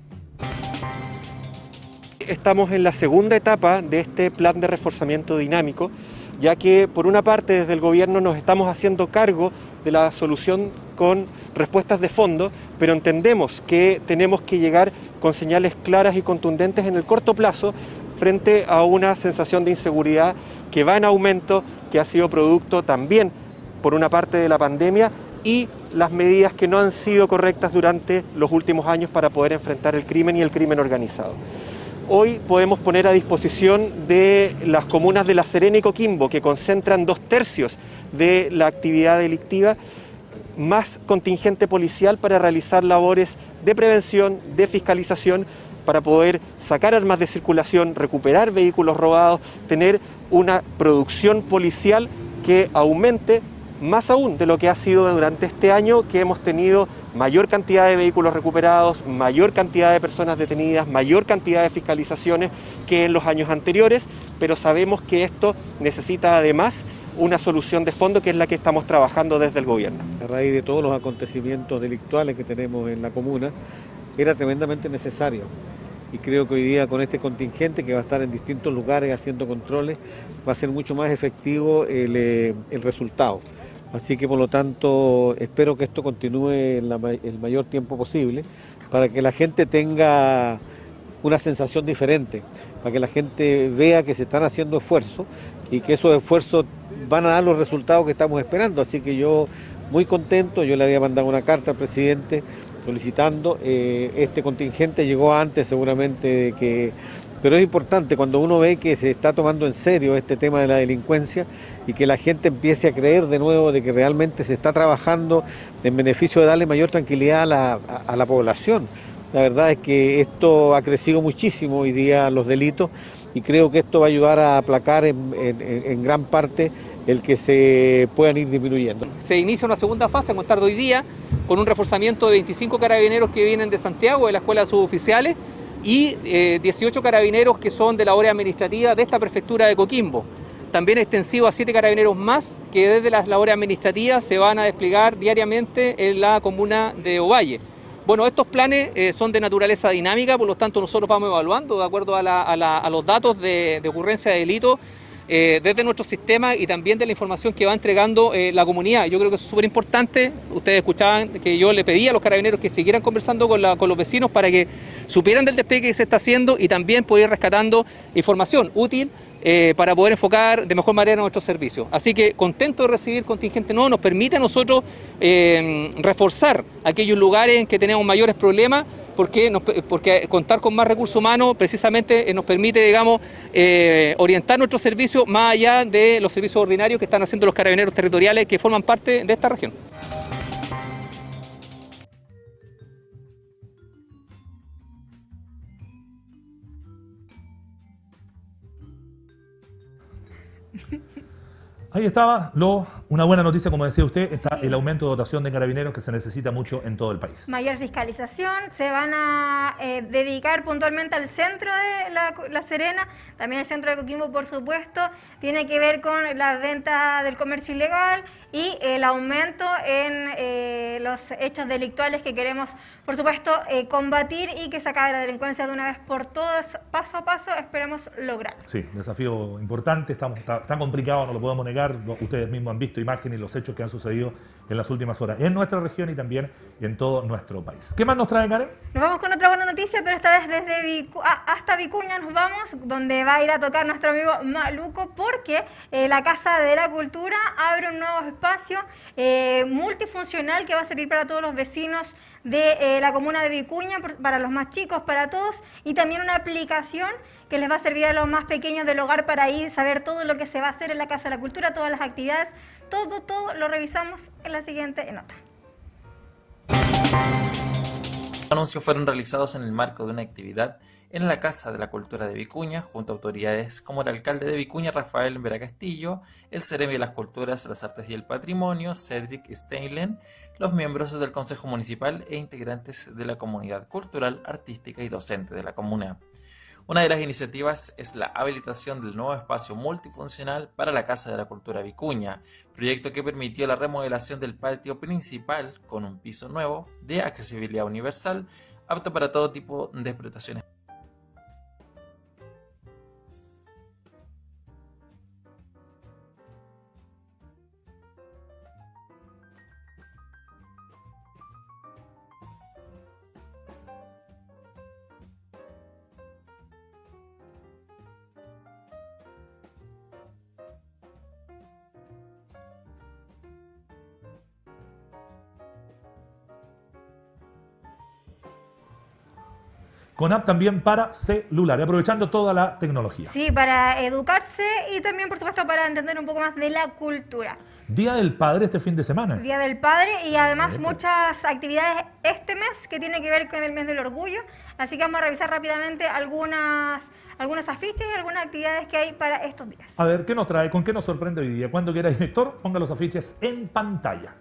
Estamos en la segunda etapa de este plan de reforzamiento dinámico, ya que por una parte desde el gobierno nos estamos haciendo cargo de la solución con respuestas de fondo, pero entendemos que tenemos que llegar con señales claras y contundentes en el corto plazo frente a una sensación de inseguridad que va en aumento, que ha sido producto también por una parte de la pandemia y las medidas que no han sido correctas durante los últimos años para poder enfrentar el crimen y el crimen organizado. Hoy podemos poner a disposición de las comunas de La Serena y Coquimbo, que concentran dos tercios de la actividad delictiva, más contingente policial para realizar labores de prevención, de fiscalización, para poder sacar armas de circulación, recuperar vehículos robados, tener una producción policial que aumente más aún de lo que ha sido durante este año, que hemos tenido mayor cantidad de vehículos recuperados, mayor cantidad de personas detenidas, mayor cantidad de fiscalizaciones que en los años anteriores, pero sabemos que esto necesita además una solución de fondo, que es la que estamos trabajando desde el gobierno. A raíz de todos los acontecimientos delictuales que tenemos en la comuna, era tremendamente necesario. Y creo que hoy día con este contingente que va a estar en distintos lugares haciendo controles, va a ser mucho más efectivo el, eh, el resultado. Así que por lo tanto espero que esto continúe en la, el mayor tiempo posible para que la gente tenga una sensación diferente, para que la gente vea que se están haciendo esfuerzos y que esos esfuerzos van a dar los resultados que estamos esperando. Así que yo muy contento, yo le había mandado una carta al presidente solicitando, eh, este contingente llegó antes seguramente de que Pero es importante cuando uno ve que se está tomando en serio este tema de la delincuencia y que la gente empiece a creer de nuevo de que realmente se está trabajando en beneficio de darle mayor tranquilidad a la, a, a la población. La verdad es que esto ha crecido muchísimo hoy día los delitos y creo que esto va a ayudar a aplacar en, en, en gran parte el que se puedan ir disminuyendo. Se inicia una segunda fase a contar de hoy día con un reforzamiento de veinticinco carabineros que vienen de Santiago, de la Escuela de Suboficiales, y eh, dieciocho carabineros que son de la área administrativa de esta prefectura de Coquimbo. También extensivo a siete carabineros más que desde las labores administrativas se van a desplegar diariamente en la comuna de Ovalle. Bueno, estos planes eh, son de naturaleza dinámica, por lo tanto nosotros vamos evaluando de acuerdo a, la, a, la, a los datos de, de ocurrencia de delito eh, desde nuestro sistema y también de la información que va entregando eh, la comunidad. Yo creo que eso es súper importante. Ustedes escuchaban que yo le pedí a los carabineros que siguieran conversando con, la, con los vecinos para que supieran del despliegue que se está haciendo y también poder ir rescatando información útil Eh, para poder enfocar de mejor manera nuestros servicios. Así que contento de recibir contingente nuevo, nos permite a nosotros eh, reforzar aquellos lugares en que tenemos mayores problemas, porque, nos, porque contar con más recursos humanos precisamente eh, nos permite, digamos, eh, orientar nuestros servicios más allá de los servicios ordinarios que están haciendo los carabineros territoriales que forman parte de esta región. Ahí estaba lo, una buena noticia, como decía usted, está el aumento de dotación de carabineros que se necesita mucho en todo el país. Mayor fiscalización, se van a eh, dedicar puntualmente al centro de la, la Serena, también el centro de Coquimbo, por supuesto, tiene que ver con la venta del comercio ilegal y el aumento en eh, los hechos delictuales que queremos, por supuesto, eh, combatir y que se acabe la delincuencia de una vez por todas, paso a paso, esperemos lograr. Sí, desafío importante, estamos, está, está complicado, no lo podemos negar. Ustedes mismos han visto imágenes y los hechos que han sucedido en las últimas horas en nuestra región y también en todo nuestro país. ¿Qué más nos trae, Karen? Nos vamos con otra buena noticia, pero esta vez desde Vicu ah, hasta Vicuña nos vamos, donde va a ir a tocar nuestro amigo Maluco, porque eh, la Casa de la Cultura abre un nuevo espacio eh, multifuncional que va a servir para todos los vecinos de eh, la comuna de Vicuña, para los más chicos, para todos, y también una aplicación que les va a servir a los más pequeños del hogar para ir, saber todo lo que se va a hacer en la Casa de la Cultura, todas las actividades, todo, todo lo revisamos en la siguiente nota. Los anuncios fueron realizados en el marco de una actividad en la Casa de la Cultura de Vicuña, junto a autoridades como el alcalde de Vicuña, Rafael Vera Castillo, el Ceremi de las Culturas, las Artes y el Patrimonio, Cedric Steinlen, los miembros del Consejo Municipal e integrantes de la comunidad cultural, artística y docente de la comuna. Una de las iniciativas es la habilitación del nuevo espacio multifuncional para la Casa de la Cultura Vicuña, proyecto que permitió la remodelación del patio principal con un piso nuevo de accesibilidad universal, apto para todo tipo de explotaciones. Con app también para celular, aprovechando toda la tecnología. Sí, para educarse y también, por supuesto, para entender un poco más de la cultura. Día del Padre este fin de semana. Día del Padre y además muchas actividades este mes que tiene que ver con el mes del orgullo. Así que vamos a revisar rápidamente algunas, algunos afiches y algunas actividades que hay para estos días. A ver, ¿qué nos trae? ¿Con qué nos sorprende hoy día? Cuando quiera, director, ponga los afiches en pantalla.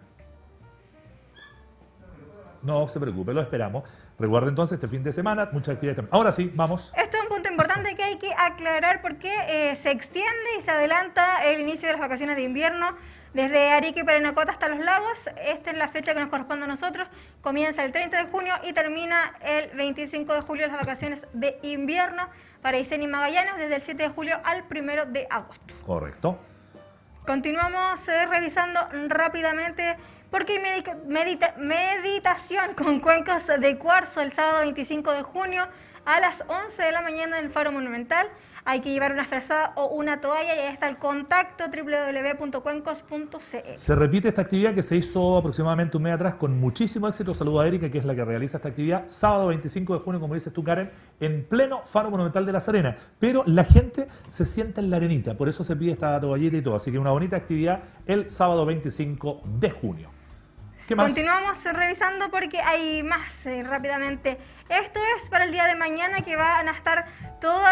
No se preocupe, lo esperamos. Recuerda entonces este fin de semana, muchas actividades. Ahora sí, vamos. Esto es un punto importante que hay que aclarar porque eh, se extiende y se adelanta el inicio de las vacaciones de invierno desde Arica y Parinacota hasta Los Lagos. Esta es la fecha que nos corresponde a nosotros. Comienza el treinta de junio y termina el veinticinco de julio las vacaciones de invierno para Aysén y Magallanes, desde el siete de julio al primero de agosto. Correcto. Continuamos eh, revisando rápidamente porque hay medita medita meditación con cuencos de cuarzo el sábado veinticinco de junio a las once de la mañana en el Faro Monumental. hay que llevar una frazada o una toalla y ahí está el contacto doble u doble u doble u punto cuencos punto c l. Se repite esta actividad que se hizo aproximadamente un mes atrás con muchísimo éxito. Saludo a Erika, que es la que realiza esta actividad, sábado veinticinco de junio, como dices tú, Karen, en pleno Faro Monumental de La Serena. Pero la gente se sienta en la arenita, por eso se pide esta toallita y todo. Así que una bonita actividad el sábado veinticinco de junio. ¿Qué más? Continuamos revisando porque hay más eh, rápidamente. Esto es para el día de mañana, que van a estar todos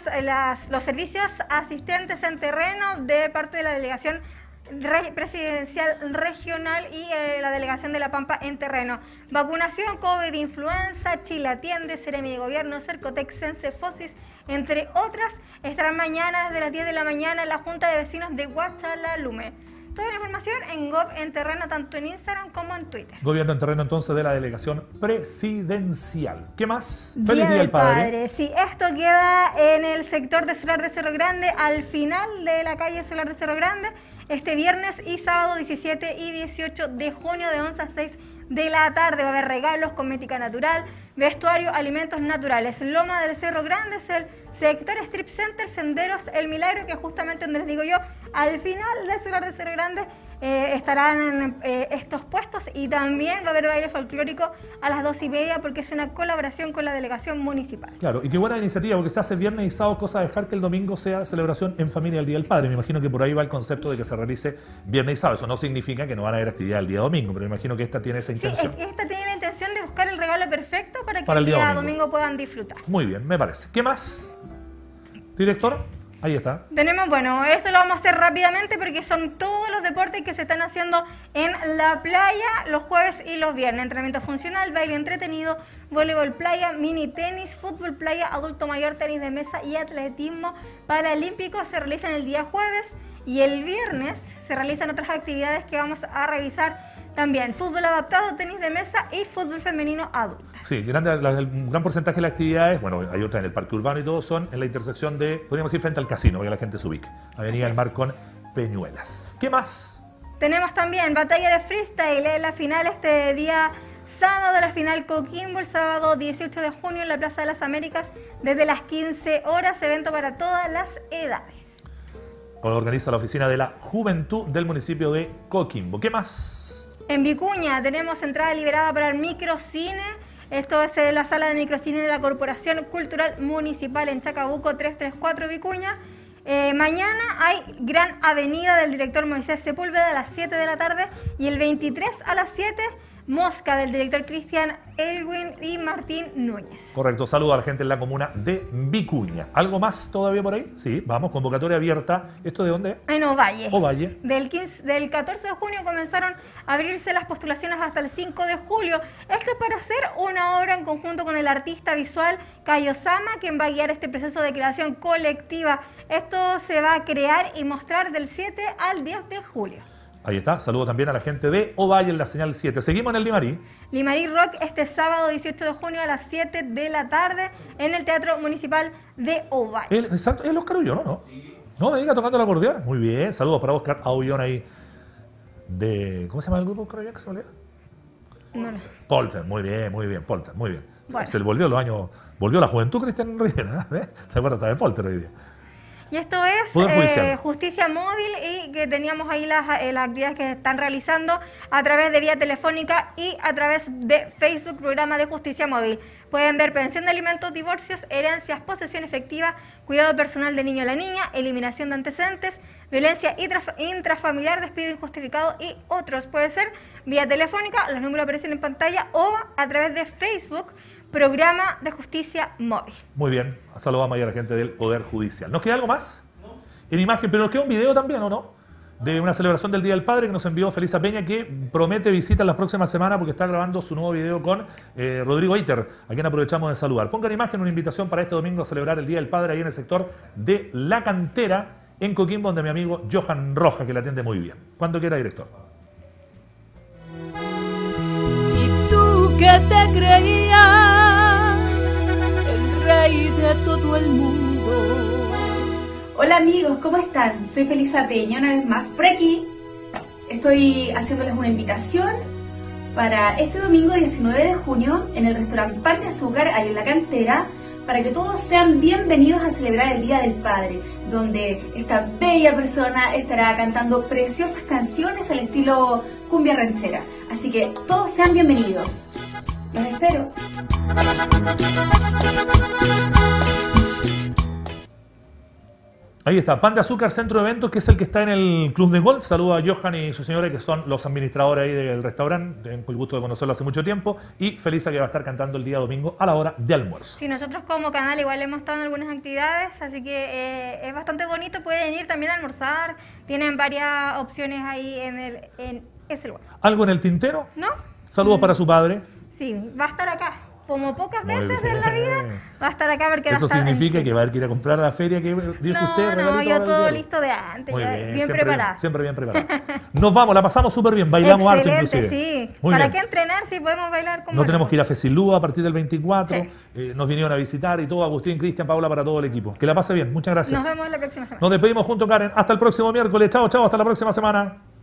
los servicios asistentes en terreno de parte de la delegación Re presidencial regional y eh, la delegación de La Pampa en terreno. Vacunación, COVID, influenza, Chile Atiende, Seremi de Gobierno, Cercotec, Sensefosis, entre otras, estarán mañana desde las diez de la mañana en la Junta de Vecinos de Guachalalume. Toda la información en Gov en terreno, tanto en Instagram como en Twitter. Gobierno en terreno entonces de la delegación presidencial. ¿Qué más? Día Feliz Día del Padre. Padre. Sí, esto queda en el sector de Solar de Cerro Grande, al final de la calle Solar de Cerro Grande, este viernes y sábado diecisiete y dieciocho de junio de once a seis de la tarde. Va a haber regalos, cosmética natural, vestuario, alimentos naturales. Loma del Cerro Grande es el sector Strip Center, Senderos El Milagro, que justamente donde les digo yo, al final del Solar de Cerro Grande eh, estarán eh, estos puestos, y también va a haber baile folclórico a las dos y media porque es una colaboración con la delegación municipal. Claro, y qué buena iniciativa, porque se hace viernes y sábado, cosa de dejar que el domingo sea celebración en familia del Día del Padre. Me imagino que por ahí va el concepto de que se realice viernes y sábado. Eso no significa que no van a haber actividad el día domingo, pero me imagino que esta tiene esa intención. Sí, esta tiene la intención de buscar el regalo perfecto para que Para el el día, día domingo. domingo puedan disfrutar. Muy bien, me parece. ¿Qué más? Director, ahí está. Tenemos, bueno, esto lo vamos a hacer rápidamente porque son todos los deportes que se están haciendo en la playa los jueves y los viernes. Entrenamiento funcional, baile entretenido, voleibol playa, mini tenis, fútbol playa, adulto mayor, tenis de mesa y atletismo paralímpico se realizan el día jueves, y el viernes se realizan otras actividades que vamos a revisar también. Fútbol adaptado, tenis de mesa y fútbol femenino adulto. Sí, grande, la, el, un gran porcentaje de las actividades, bueno, hay otras en el parque urbano y todo, son en la intersección de, podríamos ir frente al casino, para que la gente se ubique. Avenida del Mar con Peñuelas. ¿Qué más? Tenemos también batalla de freestyle, ¿eh? La final este día sábado, la final Coquimbo, el sábado dieciocho de junio en la Plaza de las Américas, desde las quince horas, evento para todas las edades. Organiza la oficina de la Juventud del municipio de Coquimbo. ¿Qué más? En Vicuña tenemos entrada liberada para el microcine. Esto es en la sala de microcine de la Corporación Cultural Municipal en Chacabuco trescientos treinta y cuatro Vicuña. Eh, mañana hay Gran Avenida del director Moisés Sepúlveda a las siete de la tarde, y el veintitrés a las siete Mosca del director Cristian Elwin y Martín Núñez. Correcto, saludo a la gente en la comuna de Vicuña. ¿Algo más todavía por ahí? Sí, vamos, convocatoria abierta. ¿Esto de dónde? En Ovalle. Ovalle. Del, quince, del catorce de junio comenzaron a abrirse las postulaciones hasta el cinco de julio. Esto es para hacer una obra en conjunto con el artista visual Cayo Sama, quien va a guiar este proceso de creación colectiva. Esto se va a crear y mostrar del siete al diez de julio. Ahí está, saludo también a la gente de Ovalle en la señal siete. Seguimos en el Limarí. Limarí Rock este sábado dieciocho de junio a las siete de la tarde en el Teatro Municipal de Ovalle. El, exacto, el Oscar Aullón, ¿no? No, me diga, tocando el acordeón. Muy bien, saludos para Oscar Aullón ahí. De, ¿cómo se llama el grupo Oscar Aullón que se volvió? No, no. Polter, muy bien, muy bien, Polter, muy bien. Bueno. Se volvió los años, volvió la juventud Cristian Rivera, ¿eh? Se acuerda hasta de Polter hoy día. Y esto es eh, Justicia Móvil, y que teníamos ahí las, eh, las actividades que se están realizando a través de vía telefónica y a través de Facebook, programa de Justicia Móvil. Pueden ver pensión de alimentos, divorcios, herencias, posesión efectiva, cuidado personal de niño a la niña, eliminación de antecedentes, violencia intrafamiliar, despido injustificado y otros. Puede ser vía telefónica, los números aparecen en pantalla, o a través de Facebook, programa de Justicia Móvil. Muy bien, saludamos a la gente del Poder Judicial. ¿Nos queda algo más? No. En imagen, pero nos queda un video también, ¿o no? De una celebración del Día del Padre que nos envió Felisa Peña, que promete visitas la próxima semana porque está grabando su nuevo video con eh, Rodrigo Eiter, a quien aprovechamos de saludar. Pongan imagen, una invitación para este domingo a celebrar el Día del Padre ahí en el sector de La Cantera, en Coquimbo, donde mi amigo Johan Roja, que le atiende muy bien. Cuando quiera, director. ¿Y tú qué te creías? El rey de todo el mundo. Hola amigos, ¿cómo están? Soy Felisa Peña, una vez más por aquí. Estoy haciéndoles una invitación para este domingo diecinueve de junio en el restaurante Pan de Azúcar, ahí en La Cantera, para que todos sean bienvenidos a celebrar el Día del Padre, donde esta bella persona estará cantando preciosas canciones al estilo cumbia ranchera. Así que todos sean bienvenidos. Los espero. Ahí está, Pan de Azúcar Centro de Eventos, que es el que está en el Club de Golf. Saludos a Johan y su señora, que son los administradores ahí del restaurante. Tengo el gusto de conocerlo hace mucho tiempo. Y Felisa, que va a estar cantando el día domingo a la hora de almuerzo. Sí, nosotros como canal igual hemos estado en algunas actividades, así que eh, es bastante bonito. Pueden ir también a almorzar. Tienen varias opciones ahí en, el, en ese lugar. ¿Algo en el tintero? ¿No? Saludos Mm. para su padre. Sí, va a estar acá. Como pocas Muy veces bien. en la vida, va a estar acá porque Eso va a estar significa en- que va a haber que ir a comprar a la feria que dijo No, usted. no, regalito yo para el todo día. listo de antes, Muy ya, bien, bien siempre preparada. Bien, siempre bien preparada. Nos vamos, la pasamos súper bien, bailamos harto Excelente, inclusive. sí. Muy ¿Para bien. qué entrenar si podemos bailar como No tenemos que ir a Fesilúa a partir del veinticuatro. Sí. Eh, nos vinieron a visitar y todo. Agustín, Cristian, Paula, para todo el equipo. Que la pase bien. Muchas gracias. Nos vemos la próxima semana. Nos despedimos junto, Karen. Hasta el próximo miércoles. Chao, chao. Hasta la próxima semana.